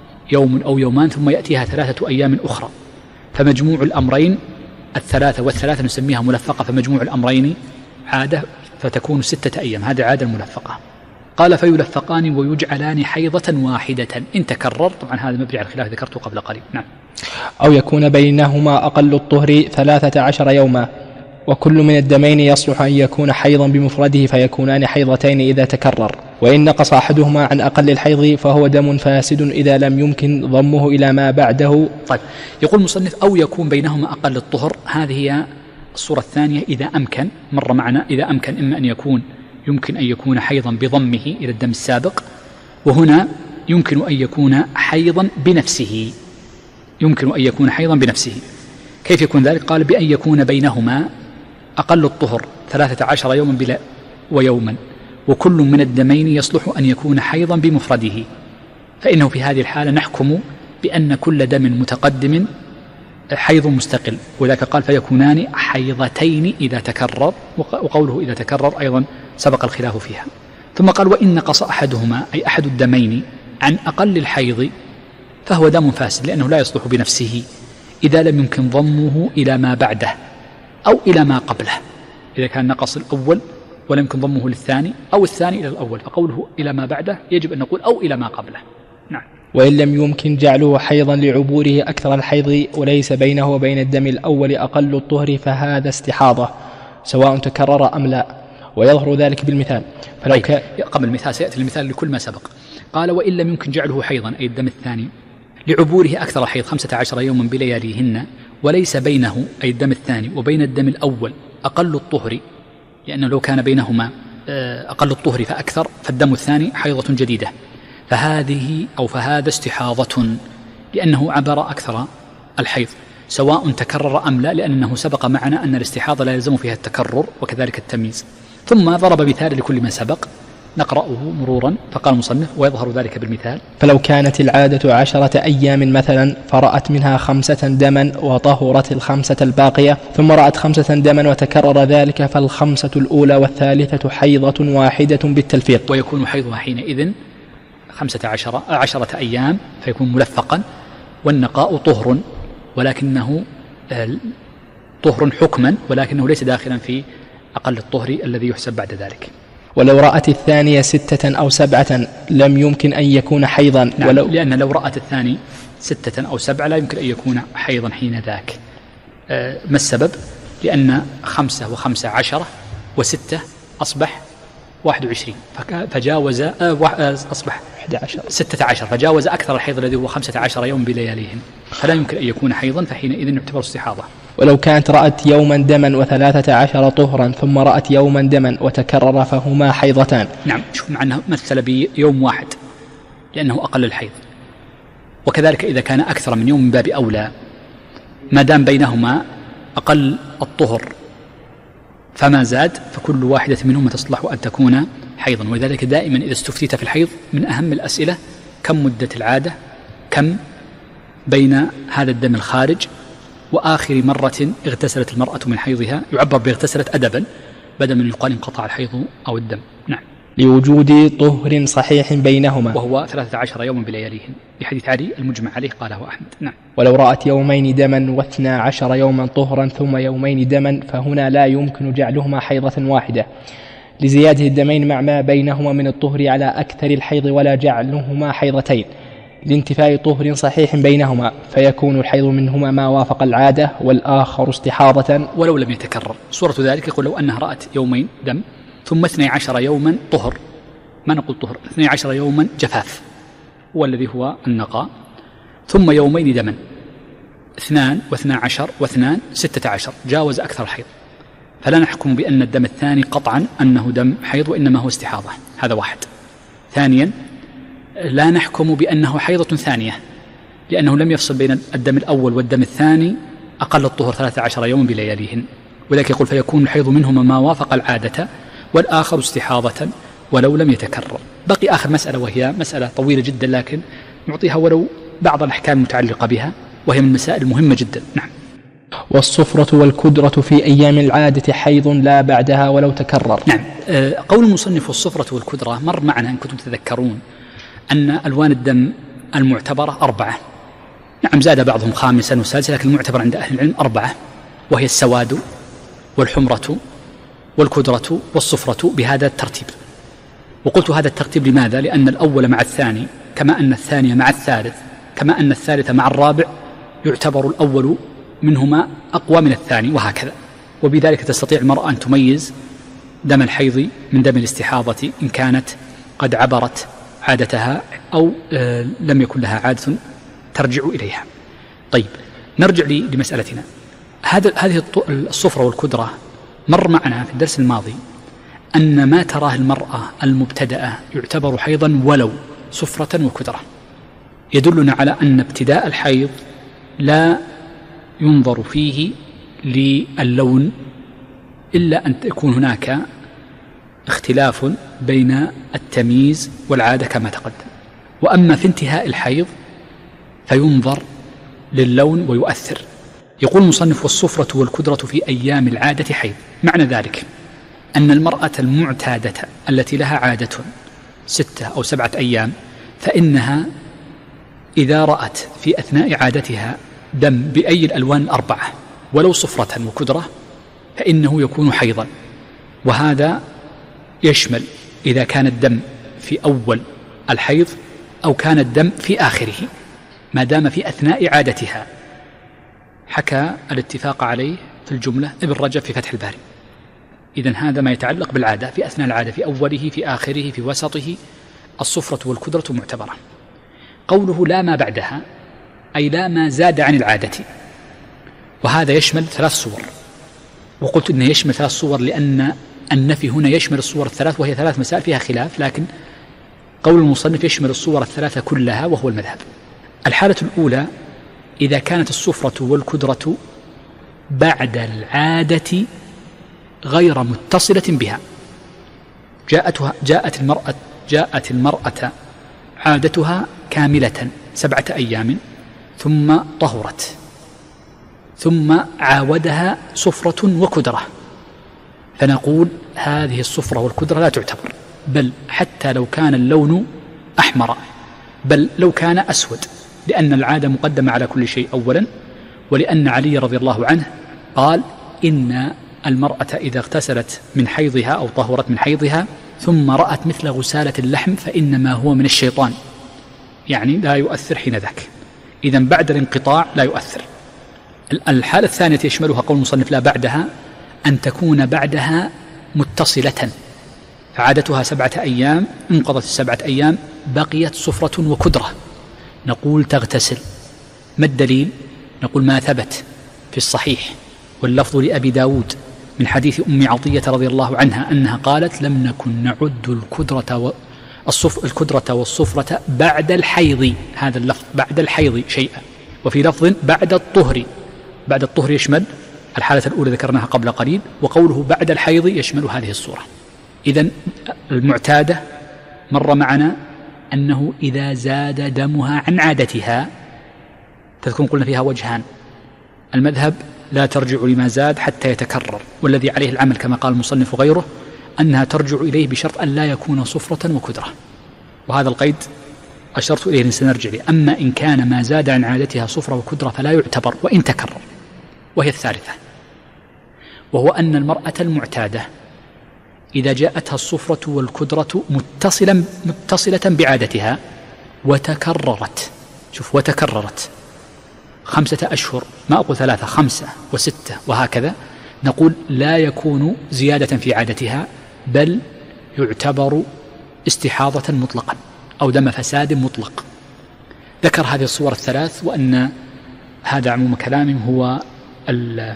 يوم أو يومان ثم يأتيها ثلاثة أيام أخرى، فمجموع الأمرين الثلاثة والثلاثة نسميها ملفقة، فمجموع الأمرين عادة، فتكون ستة أيام. هذه عادة الملفقة. قال فيلفقان ويجعلان حيضة واحدة إن تكرر. طبعا هذا مبني على الخلاف ذكرته قبل قليل. نعم. أو يكون بينهما أقل الطهر ثلاثة عشر يوما، وكل من الدمين يصلح أن يكون حيضا بمفرده فيكونان حيضتين إذا تكرر. وإن نقص أحدهما عن أقل الحيض فهو دم فاسد إذا لم يمكن ضمه إلى ما بعده. طيب، يقول المصنف أو يكون بينهما أقل الطهر. هذه هي الصورة الثانية إذا أمكن، مر معنا إذا أمكن إما أن يكون يمكن أن يكون حيضا بضمه إلى الدم السابق، وهنا يمكن أن يكون حيضا بنفسه. يمكن أن يكون حيضا بنفسه. كيف يكون ذلك؟ قال بأن يكون بينهما أقل الطهر ثلاثة عشر يوما بلا ويوما، وكل من الدمين يصلح أن يكون حيضا بمفرده، فإنه في هذه الحالة نحكم بأن كل دم متقدم حيض مستقل، وذلك قال فيكونان حيضتين إذا تكرر، وقوله إذا تكرر أيضا سبق الخلاف فيها. ثم قال وإن نقص أحدهما أي أحد الدمين عن أقل الحيض فهو دم فاسد، لأنه لا يصلح بنفسه إذا لم يمكن ضمه إلى ما بعده أو إلى ما قبله. إذا كان نقص الأول ولم يمكن ضمه للثاني، أو الثاني إلى الأول، فقوله إلى ما بعده يجب أن نقول أو إلى ما قبله. نعم. وإن لم يمكن جعله حيضا لعبوره أكثر الحيض وليس بينه وبين الدم الأول أقل الطهر فهذا استحاضة سواء تكرر أم لا، ويظهر ذلك بالمثال. فلو طيب. كان قبل المثال سيأتي المثال لكل ما سبق. قال وإن لم يمكن جعله حيضا أي الدم الثاني لعبوره أكثر الحيض خمسة عشر يوما بلياليهن، وليس بينه أي الدم الثاني وبين الدم الأول أقل الطهر، لأنه لو كان بينهما أقل الطهر فأكثر فالدم الثاني حيضة جديدة، فهذه أو فهذا استحاضة لأنه عبر أكثر الحيض سواء تكرر أم لا، لأنه سبق معنا أن الاستحاضة لا يلزم فيها التكرر وكذلك التمييز. ثم ضرب مثال لكل ما سبق نقرأه مرورا. فقال المصنف ويظهر ذلك بالمثال. فلو كانت العادة عشرة أيام مثلا فرأت منها خمسة دما وطهرت الخمسة الباقية، ثم رأت خمسة دما وتكرر ذلك، فالخمسة الأولى والثالثة حيضة واحدة بالتلفيق، ويكون حيضها حينئذ خمسة عشر عشرة أيام فيكون ملفقا، والنقاء طهر ولكنه طهر حكما، ولكنه ليس داخلا في أقل الطهر الذي يحسب بعد ذلك. ولو رأت الثانية ستة أو سبعة لم يمكن أن يكون حيضا. نعم، ولو لأن لو رأت الثاني ستة أو سبعة لا يمكن أن يكون حيضا حين ذاك. أه ما السبب؟ لأن خمسة وخمسة عشرة وستة أصبح واحد وعشرين، فجاوز أه أصبح أحد عشر ستة عشر، فجاوز أكثر الحيض الذي هو خمسة عشر يوم بلياليهن، فلا يمكن أن يكون حيضا، فحينئذ يعتبر استحاضة. ولو كانت رأت يوما دما وثلاثة عشر طهرا ثم رأت يوما دما وتكرر فهما حيضتان. نعم، شوف معناه مثل بيوم واحد لأنه أقل الحيض، وكذلك إذا كان أكثر من يوم من باب أولى، ما دام بينهما أقل الطهر فما زاد، فكل واحدة منهما تصلح أن تكون حيضا. ولذلك دائما إذا استفتيت في الحيض من أهم الأسئلة كم مدة العادة، كم بين هذا الدم الخارج وآخر مرة اغتسلت المرأة من حيضها، يعبر باغتسلت أدبا بدل من يقال انقطع الحيض أو الدم. نعم، لوجود طهر صحيح بينهما، وهو ثلاثة عشر يوما بلياليهن، لحديث علي المجمع عليه قاله أحمد. نعم. ولو رأت يومين دما واثنا عشر يوما طهرا ثم يومين دما فهنا لا يمكن جعلهما حيضة واحدة لزيادة الدمين مع ما بينهما من الطهر على أكثر الحيض، ولا جعلهما حيضتين لانتفاء طهر صحيح بينهما، فيكون الحيض منهما ما وافق العادة والآخر استحاضة ولو لم يتكرر. صورة ذلك يقول لو أنها رأت يومين دم ثم اثني عشر يوما طهر، ما نقول طهر، اثني عشر يوما جفاف هو الذي هو النقاء، ثم يومين دما، اثنان واثنى عشر واثنان ستة عشر، جاوز أكثر الحيض، فلا نحكم بأن الدم الثاني قطعا أنه دم حيض وإنما هو استحاضة. هذا واحد. ثانيا، لا نحكم بأنه حيضة ثانية لأنه لم يفصل بين الدم الأول والدم الثاني أقل الطهر ثلاثة عشر يوما بلياليهن، ولذلك يقول فيكون الحيض منهما ما وافق العادة والآخر استحاضة ولو لم يتكرر. بقي آخر مسألة وهي مسألة طويلة جدا لكن نعطيها ولو بعض الأحكام المتعلقة بها، وهي من المسائل المهمة جدا. نعم. والصفرة والكدرة في أيام العادة حيض لا بعدها ولو تكرر. نعم. قول المصنف والصفرة والكدرة مر معنا إن كنتم تذكرون أن ألوان الدم المعتبرة أربعة. نعم، زاد بعضهم خامسا وسادسا، لكن المعتبر عند أهل العلم أربعة، وهي السواد والحمرة والكدرة والصفرة بهذا الترتيب. وقلت هذا الترتيب لماذا؟ لأن الأول مع الثاني كما أن الثاني مع الثالث كما أن الثالث مع الرابع يعتبر الأول منهما أقوى من الثاني، وهكذا. وبذلك تستطيع المرأة أن تميز دم الحيض من دم الاستحاضة إن كانت قد عبرت عادتها أو آه لم يكن لها عادة ترجع إليها. طيب، نرجع لمسألتنا. هذا هذه الصفرة والكدرة مر معنا في الدرس الماضي أن ما تراه المرأة المبتدأة يعتبر حيضا ولو صفرة وكدرة، يدلنا على أن ابتداء الحيض لا ينظر فيه للون إلا أن يكون هناك اختلاف بين التمييز والعادة كما تقدم. وأما في انتهاء الحيض فينظر للون ويؤثر. يقول المصنف والصفرة والكدرة في أيام العادة حيض، معنى ذلك أن المرأة المعتادة التي لها عادة ستة أو سبعة أيام فإنها إذا رأت في أثناء عادتها دم بأي الألوان الأربعة ولو صفرة وكدرة فإنه يكون حيضا. وهذا يشمل إذا كان الدم في أول الحيض أو كان الدم في آخره ما دام في أثناء عادتها. حكى الاتفاق عليه في الجملة ابن رجب في فتح الباري. إذن هذا ما يتعلق بالعادة في أثناء العادة، في أوله في آخره في وسطه، الصفرة والكدرة معتبرة. قوله لا ما بعدها أي لا ما زاد عن العادة، وهذا يشمل ثلاث صور. وقلت إنه يشمل ثلاث صور لأن النفي هنا يشمل الصور الثلاث، وهي ثلاث مسائل فيها خلاف، لكن قول المصنف يشمل الصور الثلاثة كلها وهو المذهب. الحالة الأولى إذا كانت الصفرة والكدرة بعد العادة غير متصلة بها، جاءتها جاءت المرأة جاءت المرأة عادتها كاملة سبعة أيام ثم طهرت ثم عاودها صفرة وكدرة، فنقول هذه الصفرة والكدرة لا تعتبر، بل حتى لو كان اللون أحمر، بل لو كان أسود، لأن العادة مقدمة على كل شيء أولا، ولأن علي رضي الله عنه قال إن المرأة إذا اغتسلت من حيضها أو طهرت من حيضها ثم رأت مثل غسالة اللحم فإنما هو من الشيطان، يعني لا يؤثر حين ذاك. إذن بعد الانقطاع لا يؤثر. الحالة الثانية يشملها قول المصنف لا بعدها أن تكون بعدها متصلة، فعادتها سبعة أيام، انقضت السبعة أيام بقيت صفرة وكدرة نقول تغتسل. ما الدليل؟ نقول ما ثبت في الصحيح واللفظ لأبي داود من حديث أم عطية رضي الله عنها أنها قالت لم نكن نعد الكدرة والصف الكدرة والصفرة بعد الحيض، هذا اللفظ بعد الحيض شيئا، وفي لفظ بعد الطهر. بعد الطهر يشمل الحالة الأولى ذكرناها قبل قليل، وقوله بعد الحيض يشمل هذه الصورة. إذن المعتادة مر معنا أنه إذا زاد دمها عن عادتها، تذكرون قلنا فيها وجهان، المذهب لا ترجع لما زاد حتى يتكرر، والذي عليه العمل كما قال المصنف وغيره أنها ترجع إليه بشرط أن لا يكون صفرة وكدرة، وهذا القيد أشرت إليه سنرجع له. أما إن كان ما زاد عن عادتها صفرة وكدرة فلا يعتبر وإن تكرر. وهي الثالثة، وهو أن المرأة المعتادة إذا جاءتها الصفرة والكدرة متصلا متصلة بعادتها وتكررت، شوف وتكررت خمسة أشهر، ما أقول ثلاثة، خمسة وستة وهكذا، نقول لا يكون زيادة في عادتها، بل يعتبر استحاضة مطلقا أو دم فساد مطلق. ذكر هذه الصور الثلاث، وأن هذا عموم كلامه هو ال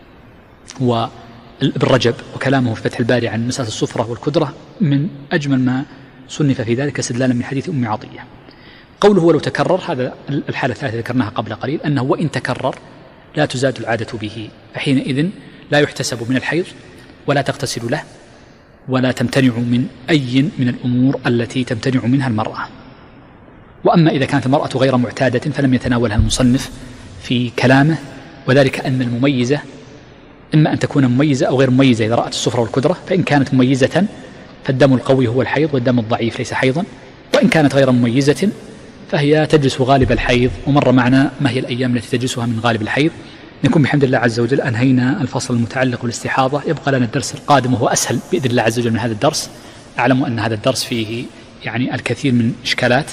هو ابن رجب، وكلامه في فتح الباري عن مسألة الصفرة والكدرة من أجمل ما صنف في ذلك استدلالا من حديث أم عطية. قوله ولو تكرر، هذا الحالة الثالثة ذكرناها قبل قليل، أنه وإن تكرر لا تزاد العادة به، فحينئذ لا يحتسب من الحيض ولا تغتسل له ولا تمتنع من أي من الأمور التي تمتنع منها المرأة. وأما إذا كانت المرأة غير معتادة فلم يتناولها المصنف في كلامه، وذلك أن المميزة إما أن تكون مميزة أو غير مميزة. إذا رأت الصفرة والكدرة فإن كانت مميزة فالدم القوي هو الحيض والدم الضعيف ليس حيضا، وإن كانت غير مميزة فهي تجلس غالب الحيض. ومر معنا ما هي الأيام التي تجلسها من غالب الحيض. نكون بحمد الله عز وجل أنهينا الفصل المتعلق بالاستحاضة. يبقى لنا الدرس القادم وهو أسهل بإذن الله عز وجل من هذا الدرس. أعلم أن هذا الدرس فيه يعني الكثير من إشكالات.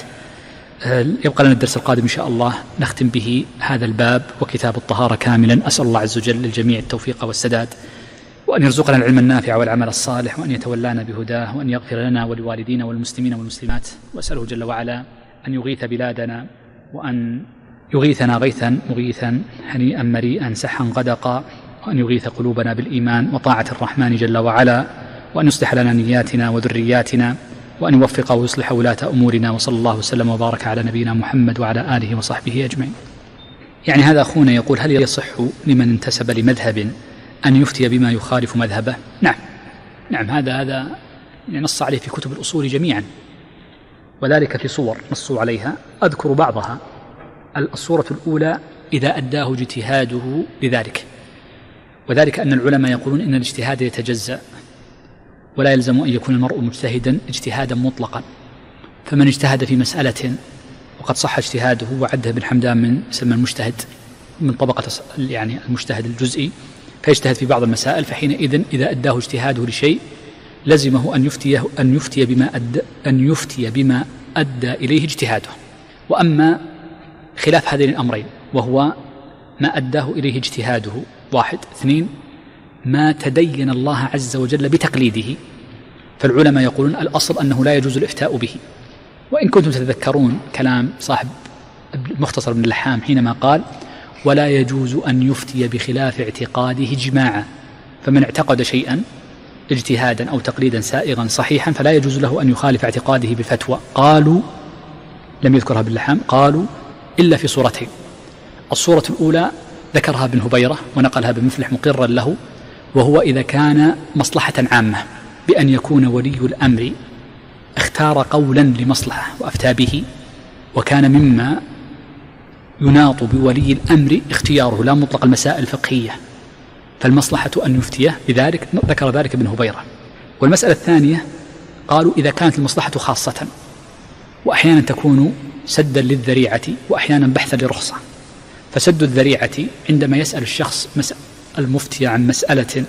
يبقى لنا الدرس القادم إن شاء الله نختم به هذا الباب وكتاب الطهارة كاملا. أسأل الله عز وجل للجميع التوفيق والسداد، وأن يرزقنا العلم النافع والعمل الصالح، وأن يتولانا بهداه، وأن يغفر لنا ولوالدينا والمسلمين والمسلمات. وأسأله جل وعلا أن يغيث بلادنا، وأن يغيثنا غيثا مغيثا هنيئا مريئا سحا غدقا، وأن يغيث قلوبنا بالإيمان وطاعة الرحمن جل وعلا، وأن يصلح لنا نياتنا وذرياتنا، وأن يوفق ويصلح ولاة أمورنا. وصلى الله وسلم وبارك على نبينا محمد وعلى آله وصحبه أجمعين. يعني هذا أخونا يقول: هل يصح لمن انتسب لمذهب أن يفتي بما يخالف مذهبه؟ نعم نعم هذا هذا نص عليه في كتب الأصول جميعا، وذلك في صور نصوا عليها، أذكر بعضها. الصورة الأولى: إذا أداه اجتهاده لذلك، وذلك أن العلماء يقولون إن الاجتهاد يتجزأ، ولا يلزم أن يكون المرء مجتهدا اجتهادا مطلقا. فمن اجتهد في مسألة وقد صح اجتهاده، وعده ابن حمدان من يسمى المجتهد من طبقة يعني المجتهد الجزئي، فيجتهد في بعض المسائل، فحينئذ إذا أداه اجتهاده لشيء لزمه أن يفتيه أن يفتي بما أدى أن يفتي بما أدى إليه اجتهاده. وأما خلاف هذين الأمرين، وهو ما أداه إليه اجتهاده واحد، اثنين ما تدين الله عز وجل بتقليده، فالعلماء يقولون الأصل أنه لا يجوز الإفتاء به. وإن كنتم تتذكرون كلام صاحب المختصر بن اللحام حينما قال: ولا يجوز أن يفتي بخلاف اعتقاده إجماعا، فمن اعتقد شيئا اجتهادا أو تقليدا سائغا صحيحا فلا يجوز له أن يخالف اعتقاده بفتوى. قالوا، لم يذكرها باللحام، قالوا إلا في صورتين: الصورة الأولى ذكرها ابن هبيرة ونقلها ابن مفلح مقرا له، وهو إذا كان مصلحة عامة، بأن يكون ولي الأمر اختار قولا لمصلحة وأفتى به، وكان مما يناط بولي الأمر اختياره لا مطلق المسائل الفقهية، فالمصلحة أن يفتيه بذلك، ذكر ذلك ابن هبيرة. والمسألة الثانية قالوا إذا كانت المصلحة خاصة، وأحيانا تكون سدا للذريعة وأحيانا بحثا لرخصة. فسد الذريعة عندما يسأل الشخص المفتي عن مسألة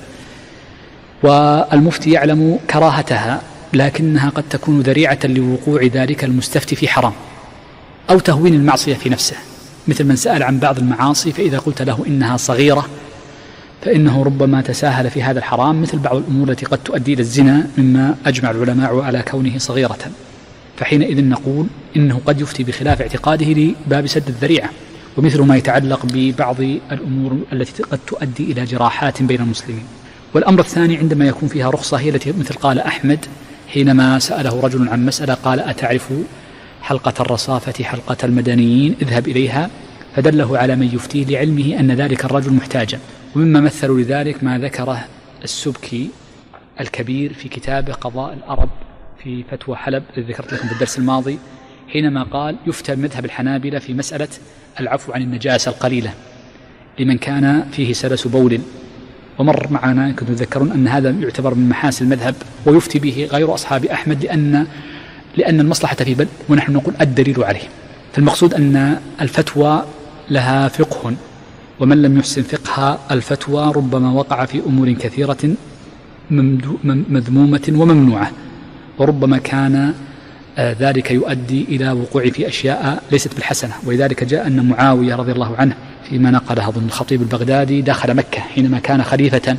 والمفتي يعلم كراهتها، لكنها قد تكون ذريعة لوقوع ذلك المستفتي في حرام أو تهوين المعصية في نفسه، مثل من سأل عن بعض المعاصي فإذا قلت له إنها صغيرة فإنه ربما تساهل في هذا الحرام، مثل بعض الأمور التي قد تؤدي إلى الزنا مما أجمع العلماء على كونه صغيرة. فحينئذ نقول إنه قد يفتي بخلاف اعتقاده لباب سد الذريعة، ومثل ما يتعلق ببعض الأمور التي قد تؤدي إلى جراحات بين المسلمين. والأمر الثاني عندما يكون فيها رخصة هي التي مثل قال أحمد حينما سأله رجل عن مسألة قال: أتعرف حلقة الرصافة حلقة المدنيين؟ اذهب إليها، فدله على من يفتيه لعلمه أن ذلك الرجل محتاجا. ومما مثلوا لذلك ما ذكره السبكي الكبير في كتابه قضاء الأرب في فتوى حلب الذي ذكرت لكم في الدرس الماضي، حينما قال يفتى مذهب الحنابلة في مسألة العفو عن النجاسة القليلة لمن كان فيه سلس بول، ومر معنا كنتم تذكرون أن هذا يعتبر من محاسن المذهب ويفتي به غير أصحاب أحمد لأن لأن المصلحة في بل، ونحن نقول الدليل عليه. فالمقصود أن الفتوى لها فقه، ومن لم يحسن فقه الفتوى ربما وقع في أمور كثيرة مذمومة وممنوعة، وربما كان ذلك يؤدي إلى وقوع في أشياء ليست بالحسنة. ولذلك جاء أن معاوية رضي الله عنه فيما نقله ضمن الخطيب البغدادي دخل مكة حينما كان خليفة،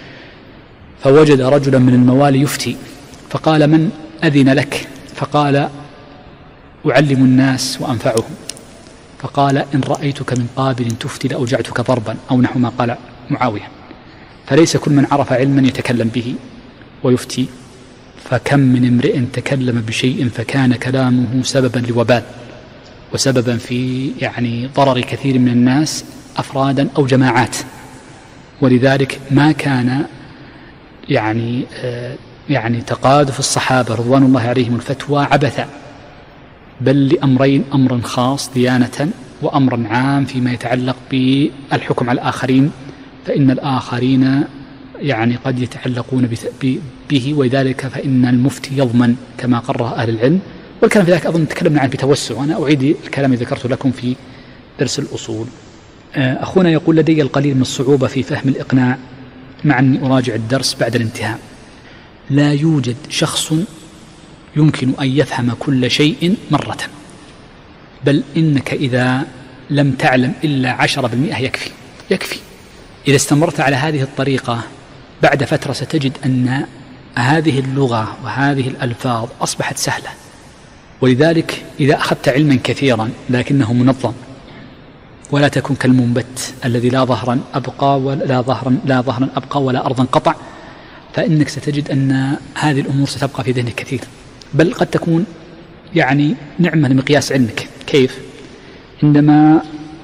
فوجد رجلا من الموالي يفتي، فقال: من أذن لك؟ فقال: أعلم الناس وأنفعهم. فقال: إن رأيتك من قابل تفتي لأوجعتك ضربا، أو نحو ما قال معاوية. فليس كل من عرف علما يتكلم به ويفتي، فكم من امرئ تكلم بشيء فكان كلامه سببا لوبال وسببا في يعني ضرر كثير من الناس أفرادا أو جماعات. ولذلك ما كان يعني آه يعني تقاذف الصحابة رضوان الله عليهم الفتوى عبثا، بل لأمرين: أمر خاص ديانة، وأمر عام فيما يتعلق بالحكم على الآخرين، فإن الآخرين يعني قد يتعلقون به، ولذلك فإن المفتي يضمن كما قرر أهل العلم. والكلام في ذلك أظن تكلمنا عنه بتوسع، أنا أعيد الكلام الذي ذكرته لكم في درس الأصول. أخونا يقول: لدي القليل من الصعوبة في فهم الإقناع مع أني أراجع الدرس بعد الانتهاء. لا يوجد شخص يمكن أن يفهم كل شيء مرة، بل إنك إذا لم تعلم إلا عشرة بالمئة يكفي يكفي إذا استمرت على هذه الطريقة بعد فترة ستجد أن هذه اللغة وهذه الألفاظ أصبحت سهلة. ولذلك إذا أخذت علما كثيرا لكنه منظم، ولا تكن كالمنبت الذي لا ظهرا أبقى ولا ظهرا لا ظهرا أبقى ولا أرضا قطع، فإنك ستجد أن هذه الأمور ستبقى في ذهنك كثير، بل قد تكون يعني نعمة لمقياس علمك. كيف؟ عندما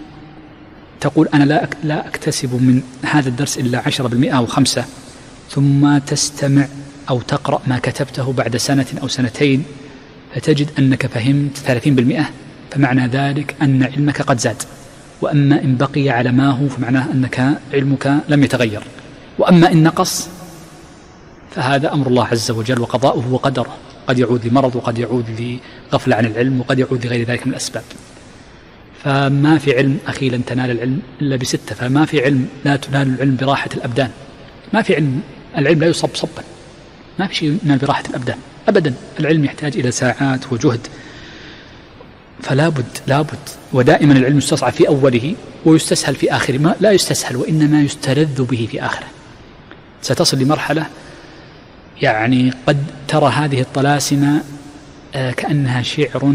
تقول أنا لا لا أكتسب من هذا الدرس إلا عشرة بالمئة أو خمسة، ثم تستمع أو تقرأ ما كتبته بعد سنة أو سنتين فتجد أنك فهمت ثلاثين بالمئة، فمعنى ذلك أن علمك قد زاد. وأما إن بقي على ما هو فمعناه أنك علمك لم يتغير، وأما إن نقص فهذا أمر الله عز وجل وقضاؤه وقدره، قد يعود لمرض وقد يعود لغفلة عن العلم وقد يعود لغير ذلك من الأسباب. فما في علم أخي لن تنال العلم إلا بستة، فما في علم لا تنال العلم براحة الأبدان، ما في علم، العلم لا يصب صبا، ما في شيء ينال براحة الأبدان أبدا، العلم يحتاج إلى ساعات وجهد، فلا بد لا بد. ودائما العلم يستصعب في أوله ويستسهل في آخره، ما لا يستسهل وإنما يستلذ به في آخره. ستصل لمرحلة يعني قد ترى هذه الطلاسم آه كأنها شعر،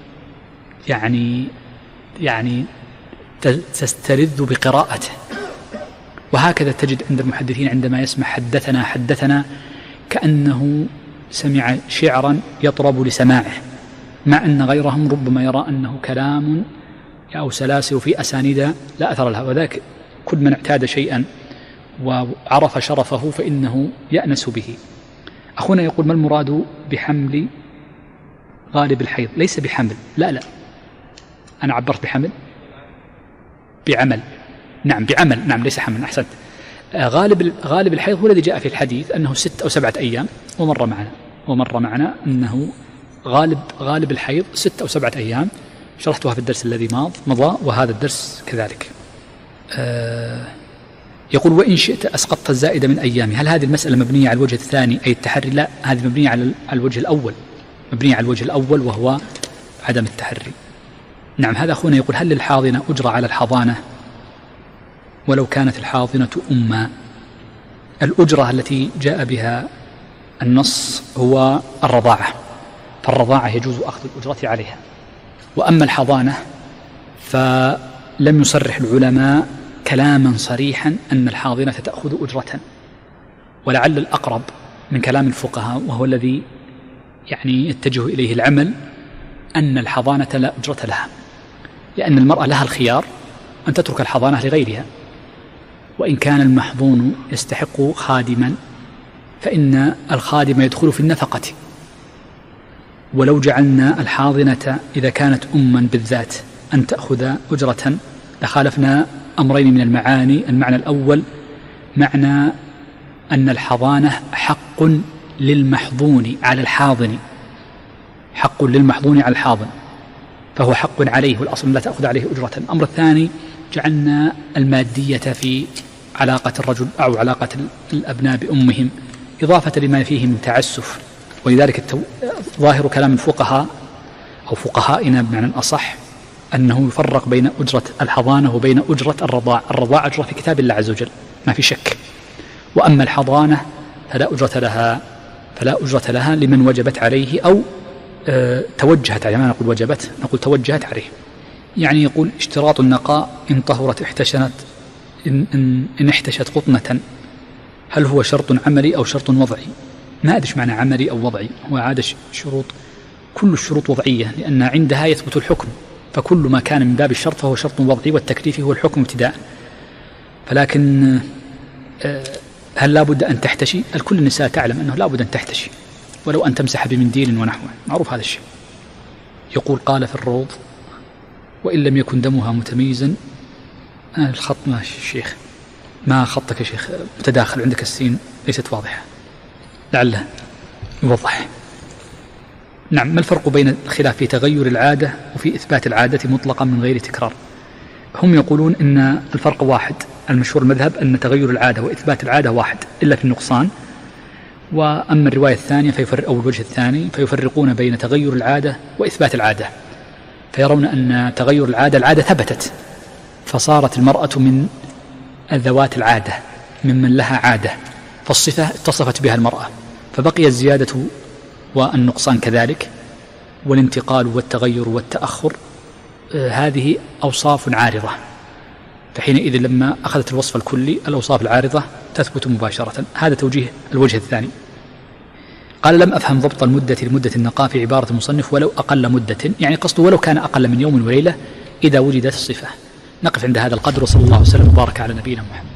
يعني يعني تستلذ بقراءته. وهكذا تجد عند المحدثين عندما يسمع حدثنا حدثنا كأنه سمع شعرا يطرب لسماعه، مع أن غيرهم ربما يرى أنه كلام أو سلاسل في أسانيد لا أثر لها. وذاك كل من اعتاد شيئا وعرف شرفه فإنه يأنس به. أخونا يقول: ما المراد بحمل غالب الحيض؟ ليس بحمل، لا لا أنا عبرت بحمل بعمل، نعم بعمل، نعم ليس حمل، أحسنت. غالب غالب الحيض هو الذي جاء في الحديث أنه ست أو سبعة أيام، ومر معنا ومر معنا أنه غالب غالب الحيض ست أو سبعة أيام، شرحتها في الدرس الذي مضى وهذا الدرس كذلك. آه يقول: وإن شئت أسقطت الزائدة من أيامه. هل هذه المسألة مبنية على الوجه الثاني أي التحري؟ لا، هذه مبنية على الوجه الأول، مبنية على الوجه الأول وهو عدم التحري. نعم. هذا أخونا يقول: هل للحاضنة أجرى على الحضانة ولو كانت الحاضنة أمّا؟ الأجرة التي جاء بها النص هو الرضاعة، فالرضاعة يجوز أخذ الأجرة عليها. وأما الحضانة فلم يصرح العلماء كلاما صريحا أن الحاضنة تأخذ أجرة، ولعل الأقرب من كلام الفقهاء وهو الذي يعني يتجه إليه العمل أن الحضانة لا أجرة لها، لأن المرأة لها الخيار أن تترك الحضانة لغيرها، وإن كان المحظون يستحق خادما فإن الخادم يدخل في النفقة. ولو جعلنا الحاضنة إذا كانت أما بالذات أن تأخذ أجرة لخالفنا أمرين من المعاني. المعنى الأول معنى أن الحضانة حق للمحظون على الحاضن، حق للمحظون على الحاضن، فهو حق عليه، والأصل لا تأخذ عليه أجرة. الأمر الثاني جعلنا المادية في علاقة الرجل أو علاقة الأبناء بأمهم إضافة لما فيه من تعسف، ولذلك التو... ظاهر كلام الفقهاء أو فقهائنا بمعنى أصح أنه يفرق بين أجرة الحضانة وبين أجرة الرضاع. الرضاع أجرة في كتاب الله عز وجل ما في شك، وأما الحضانة فلا أجرة لها، فلا أجرة لها لمن وجبت عليه أو أه توجهت عليه. ما نقول وجبت، نقول توجهت عليه. يعني يقول اشتراط النقاء إن طهرت احتشنت إن, إن, إن احتشت قطنة، هل هو شرط عملي أو شرط وضعي؟ ما أدري معنى عملي أو وضعي، هو عادة شروط، كل الشروط وضعية لأن عندها يثبت الحكم، فكل ما كان من باب الشرط فهو شرط وضعي، والتكليف هو الحكم ابتداء. فلكن هل لا بد أن تحتشي؟ الكل النساء تعلم أنه لا بد أن تحتشي، ولو أن تمسح بمنديل ونحوه، معروف هذا الشيء. يقول قال في الروض وإن لم يكن دمها متميزا. آه الخط ماشي الشيخ، ما خطك يا شيخ متداخل، عندك السين ليست واضحة، لعله يوضح. نعم. ما الفرق بين الخلاف في تغير العادة وفي إثبات العادة مطلقا من غير تكرار؟ هم يقولون إن الفرق واحد، المشهور المذهب أن تغير العادة وإثبات العادة واحد إلا في النقصان. وأما الرواية الثانية فيفرق أو الوجه الثاني فيفرقون بين تغير العادة وإثبات العادة، فيرون أن تغير العادة العادة ثبتت فصارت المرأة من ذوات العادة ممن لها عادة، فالصفة اتصفت بها المرأة، فبقي الزيادة والنقصان كذلك، والانتقال والتغير والتأخر آه هذه أوصاف عارضة، فحينئذ لما أخذت الوصف الكلي الأوصاف العارضة تثبت مباشرة. هذا توجيه الوجه الثاني. قال لم أفهم ضبط المدة لمدة النقاء في عبارة المصنف ولو أقل مدة، يعني قصده ولو كان أقل من يوم وليلة إذا وجدت الصفة. نقف عند هذا القدر، وصلى الله وسلم وبارك على نبينا محمد.